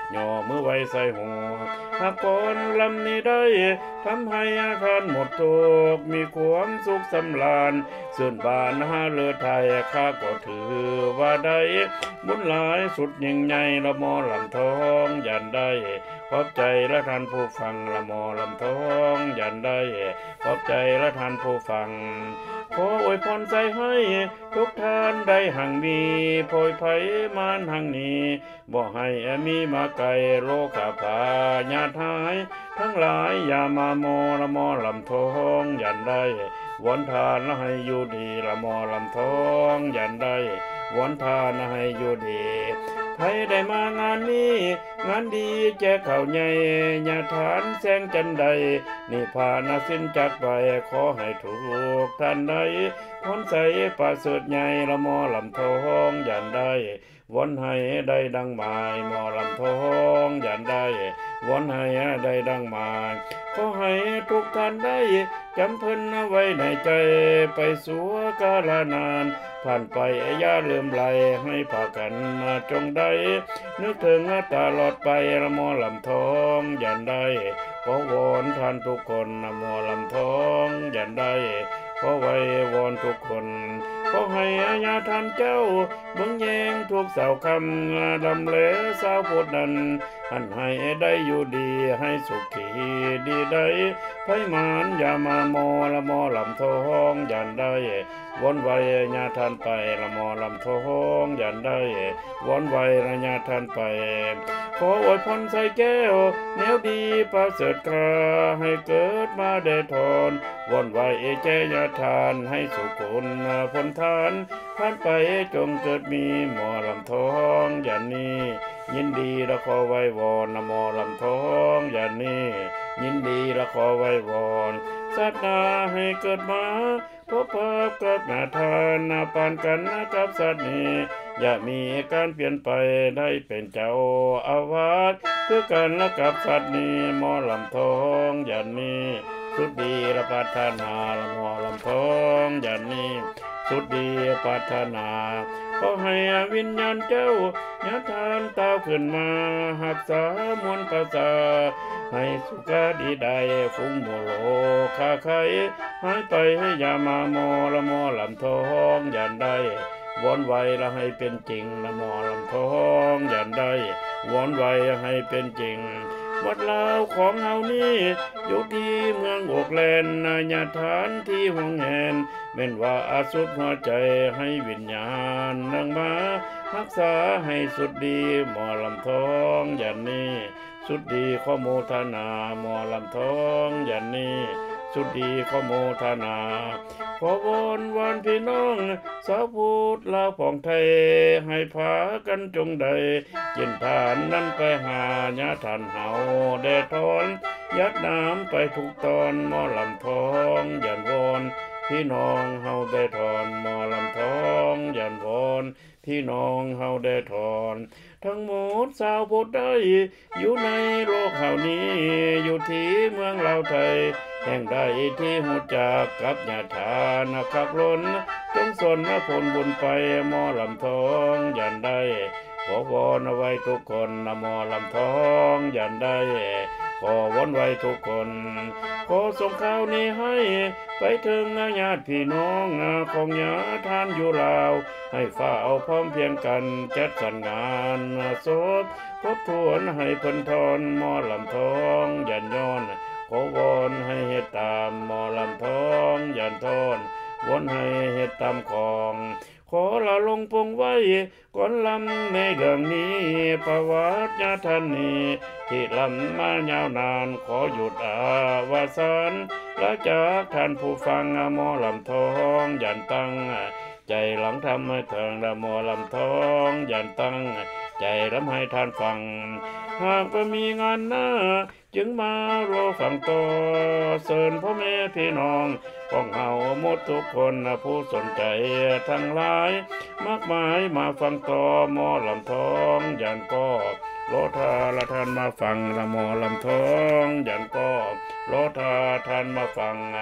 ย่อมือไว้ใส่หัวหากก่อนลำนี้ได้ทำให้อาคารหมดทุกข์มีความสุขสำราญส่วนบ้านหาเลือไทยข้าก็ถือว่าได้บุญหลายสุดยิ่งใหญ่ละมอลำทองยันได้ขอบใจและท่านผู้ฟังละมอลำทองยันได้ขอบใจและท่านผู้ฟังขออวยพรใจให้ทุกท่านได้หังมีโพยไผ่มานหังนี้บ่ให้มีมาไกลโลกาพาญาติหายทั้งหลายอย่ามาโมละมอลำทองยันได้วันทานละให้อยู่ดีละมอลำทองยันได้วันทานละให้อยู่ดีใครได้มางานนี้งานดีแจกข้าวใหญ่ญาติฐานแสงจันใดนิพพานสิ้นจากไปขอให้ถูกท่านใดพ้นใสประเสริฐใหญ่ละมอลำทองยันได้วันให้ได้ดังหมายมอลำทองยันได้วันให้ได้ดังหมายขอให้ทุกท่านได้จำเพิ่นไว้ในใจไปสู่กาลนานผ่านไปอย่าลืมไหลให้พากันมาจงได้นึกถึงตลอดไปละมอลำทองยันได้ขอวอนท่านทุกคนละมอลำทองยันได้ขอไว้วอนทุกคนขอให้ญาท่านเจ้าเบิ่งแยงทุกสาวคำดำเหลสาวพุทธนั้นหันให้ได้อยู่ดีให้สุขีดีได้ไผมานอย่ามาโมละมอลำทองยันได้วนไว้ญาท่านไปละมอลำทองยันได้วนไว้ละญาท่านไปขออวยพรใส่แก้วแนวดีประเสริฐกาให้เกิดมาได้ทนวนไว้แจ้ญาทานให้สุขุนพ้นทานผ่านไปจงเกิดมีหมอลำทองอย่างนี้ยินดีและขอไว้วอนนะหมอลำทองอย่างนี้ยินดีและขอไว้วอนสัตนาให้เกิดมาพบพบกับนาทานนาปานกันนะกับสัตว์นี้อย่ามีการเปลี่ยนไปได้เป็นเจ้าอาวาสคือกันและกับสัตว์นี้หมอลำทองอย่างนี้สุดดีละพัฒนาละหมอลำทองอย่างนี้สุดดีพัฒนาขอให้วิญญาณเจ้าญาทานเต้าขึ้นมาหักษามวลภาษาให้สุขดีได้ฟุ้งโมโลคาไขหายไปให้ยามาโมละมอลำทองยันได้วอนไว้ละให้เป็นจริงละมอลำทองยันได้วอนไว้ให้เป็นจริงวัดลาวของเฮานี้อยู่ที่เมืองโอกแลนนาญาฐานที่ห่วงแหนแม่นว่าอาสุดหัวใจให้วิญญาณนั่งมารักษาให้สุดดีหมอลำทองอย่างนี้สุดดีข้อโมทนาหมอลำทองอย่างนี้สุดดีข้อโมทนาขอวอนวอนพี่น้องสาวพุทธลาวของไทยให้พากันจงใดเจินทานนั้นไปหาญาทานเฮาแดดทอนยัดน้ำไปทุกตอนหมอลำทองยันวอนพี่น้องเฮาได้ถอนหมอลำทองยันวอนพี่น้องเฮาได้ถอนทั้งหมดสาวพุทธได้อยู่ในโลกเฮานี้อยู่ที่เมืองลาวไทยแห่งใดที่หูจักกับญาติทานคักล้นจงสนผลบุญไปหมอลำทองยันได้ขอวอนไว้ทุกคนนะหมอลำทองยันได้ขอวอนไว้ทุกคนขอส่งข่าวนี้ให้ไปถึงญาติพี่น้องของญาติท่านอยู่ลาวให้ฝ่าเอาพร้อมเพียงกันจัดสรรงานศพทบทวนให้เพิ่นทอนหมอลำทองยันย้อนขอวอนให้เฮ็ดตามหมอลำทองยันทอนวอนให้เฮ็ดตามของขอละลงปงไว้ก่อนลำในเรื่องนี้ประวัติญาติท่านนี้ที่ลำมายาวนานขอหยุดอาวาสานและจากท่านผู้ฟังหมอลำทองยันตั้งใจหลังทำให้เถิงละหมอลำทองยันตั้งใจรำให้ท่านฟังหากก็มีงานหน้าจึงมารอฟังต่อเชิญพ่อแม่พี่น้องของเฮาหมดทุกคนผู้สนใจทั้งหลายมากมายมาฟังต่อหมอลำทองยันก็โลทาละท่านมาฟังละหมอลำทองยันก็โลทาท่านมาฟัง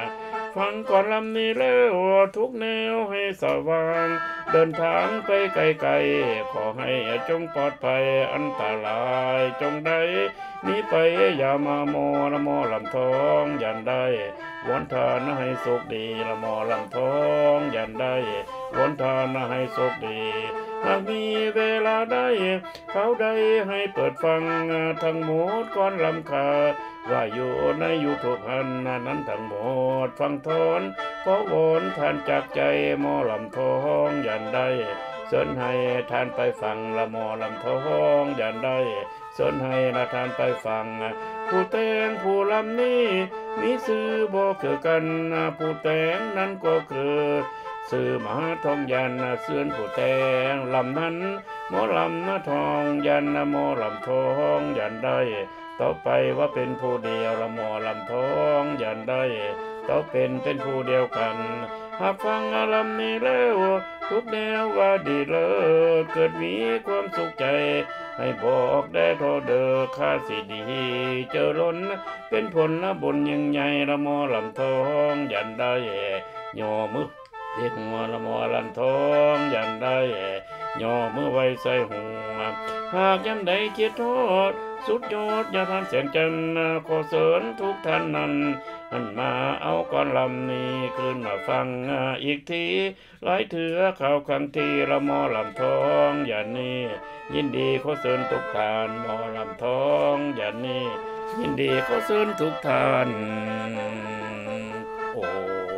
ฟังก่อนลำนี้แล้วทุกแนวให้สว่างเดินทางไปไกลๆขอให้จงปลอดภัยอันตรายจงได้หนี้ไปอย่ามาโมละโมลำทองยันได้วนทานให้สุขดีละโมลำทองยันได้วนทานให้สุขดีหากมีเวลาได้เขาได้ให้เปิดฟังทั้งหมดก่อนลำคาว่าอยู่ในยูทูบหันนั้นทั้งหมดฟังทอนขอวอนท่านจากใจหมอลำทองยันได้เสินให้ท่านไปฟังละหมอลำทองยันได้เสินให้ละท่านไปฟังผู้แต่งผู้ลำนี้มีชื่อบ่คือกันผู้แต่งนั้นก็คือสื่อมหาทองยันเสื่อนผู้แต่งลำนั้นหมอลำนาทองยันหมอลำทองยันได้ต่อไปว่าเป็นผู้เดียวละหมอลำทองยันได้ต่อเป็นเป็นผู้เดียวกันหากฟังลำนี้แล้วทุกแนวว่าดีเลิศเกิดมีความสุขใจให้บอกได้ทอเดอข้าสิดีเจอล้นเป็นผลละบุญยิ่งใหญ่ละหมอลำทองยันได้ย่อมือเรียกหัวละหมอลำทองยันได้ย่อมือไว้ใส่หัวหากยามใดคิดโทษสุดยอดอย่าทานแสงจันทร์ขอเสริญทุกท่านนั้นหันมาเอาก่อนลำนี้คืนมาฟังอีกทีหลายเถือข่าวครั้งที่ละหมอลำทองอย่างนี้ยินดีขอเสริญทุกท่านหมอลำทองอย่างนี้ยินดีขอเสริญทุกท่านโอ้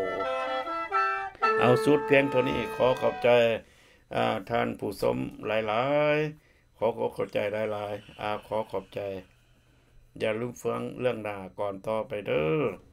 เอาสุดเพียงเท่านี้ขอขอบใจท่านผู้ชมหลายๆขอขอขอบใจหลายๆอาขอขอบใจอย่าลืมฟังเรื่องหน้าก่อนต่อไปเด้อ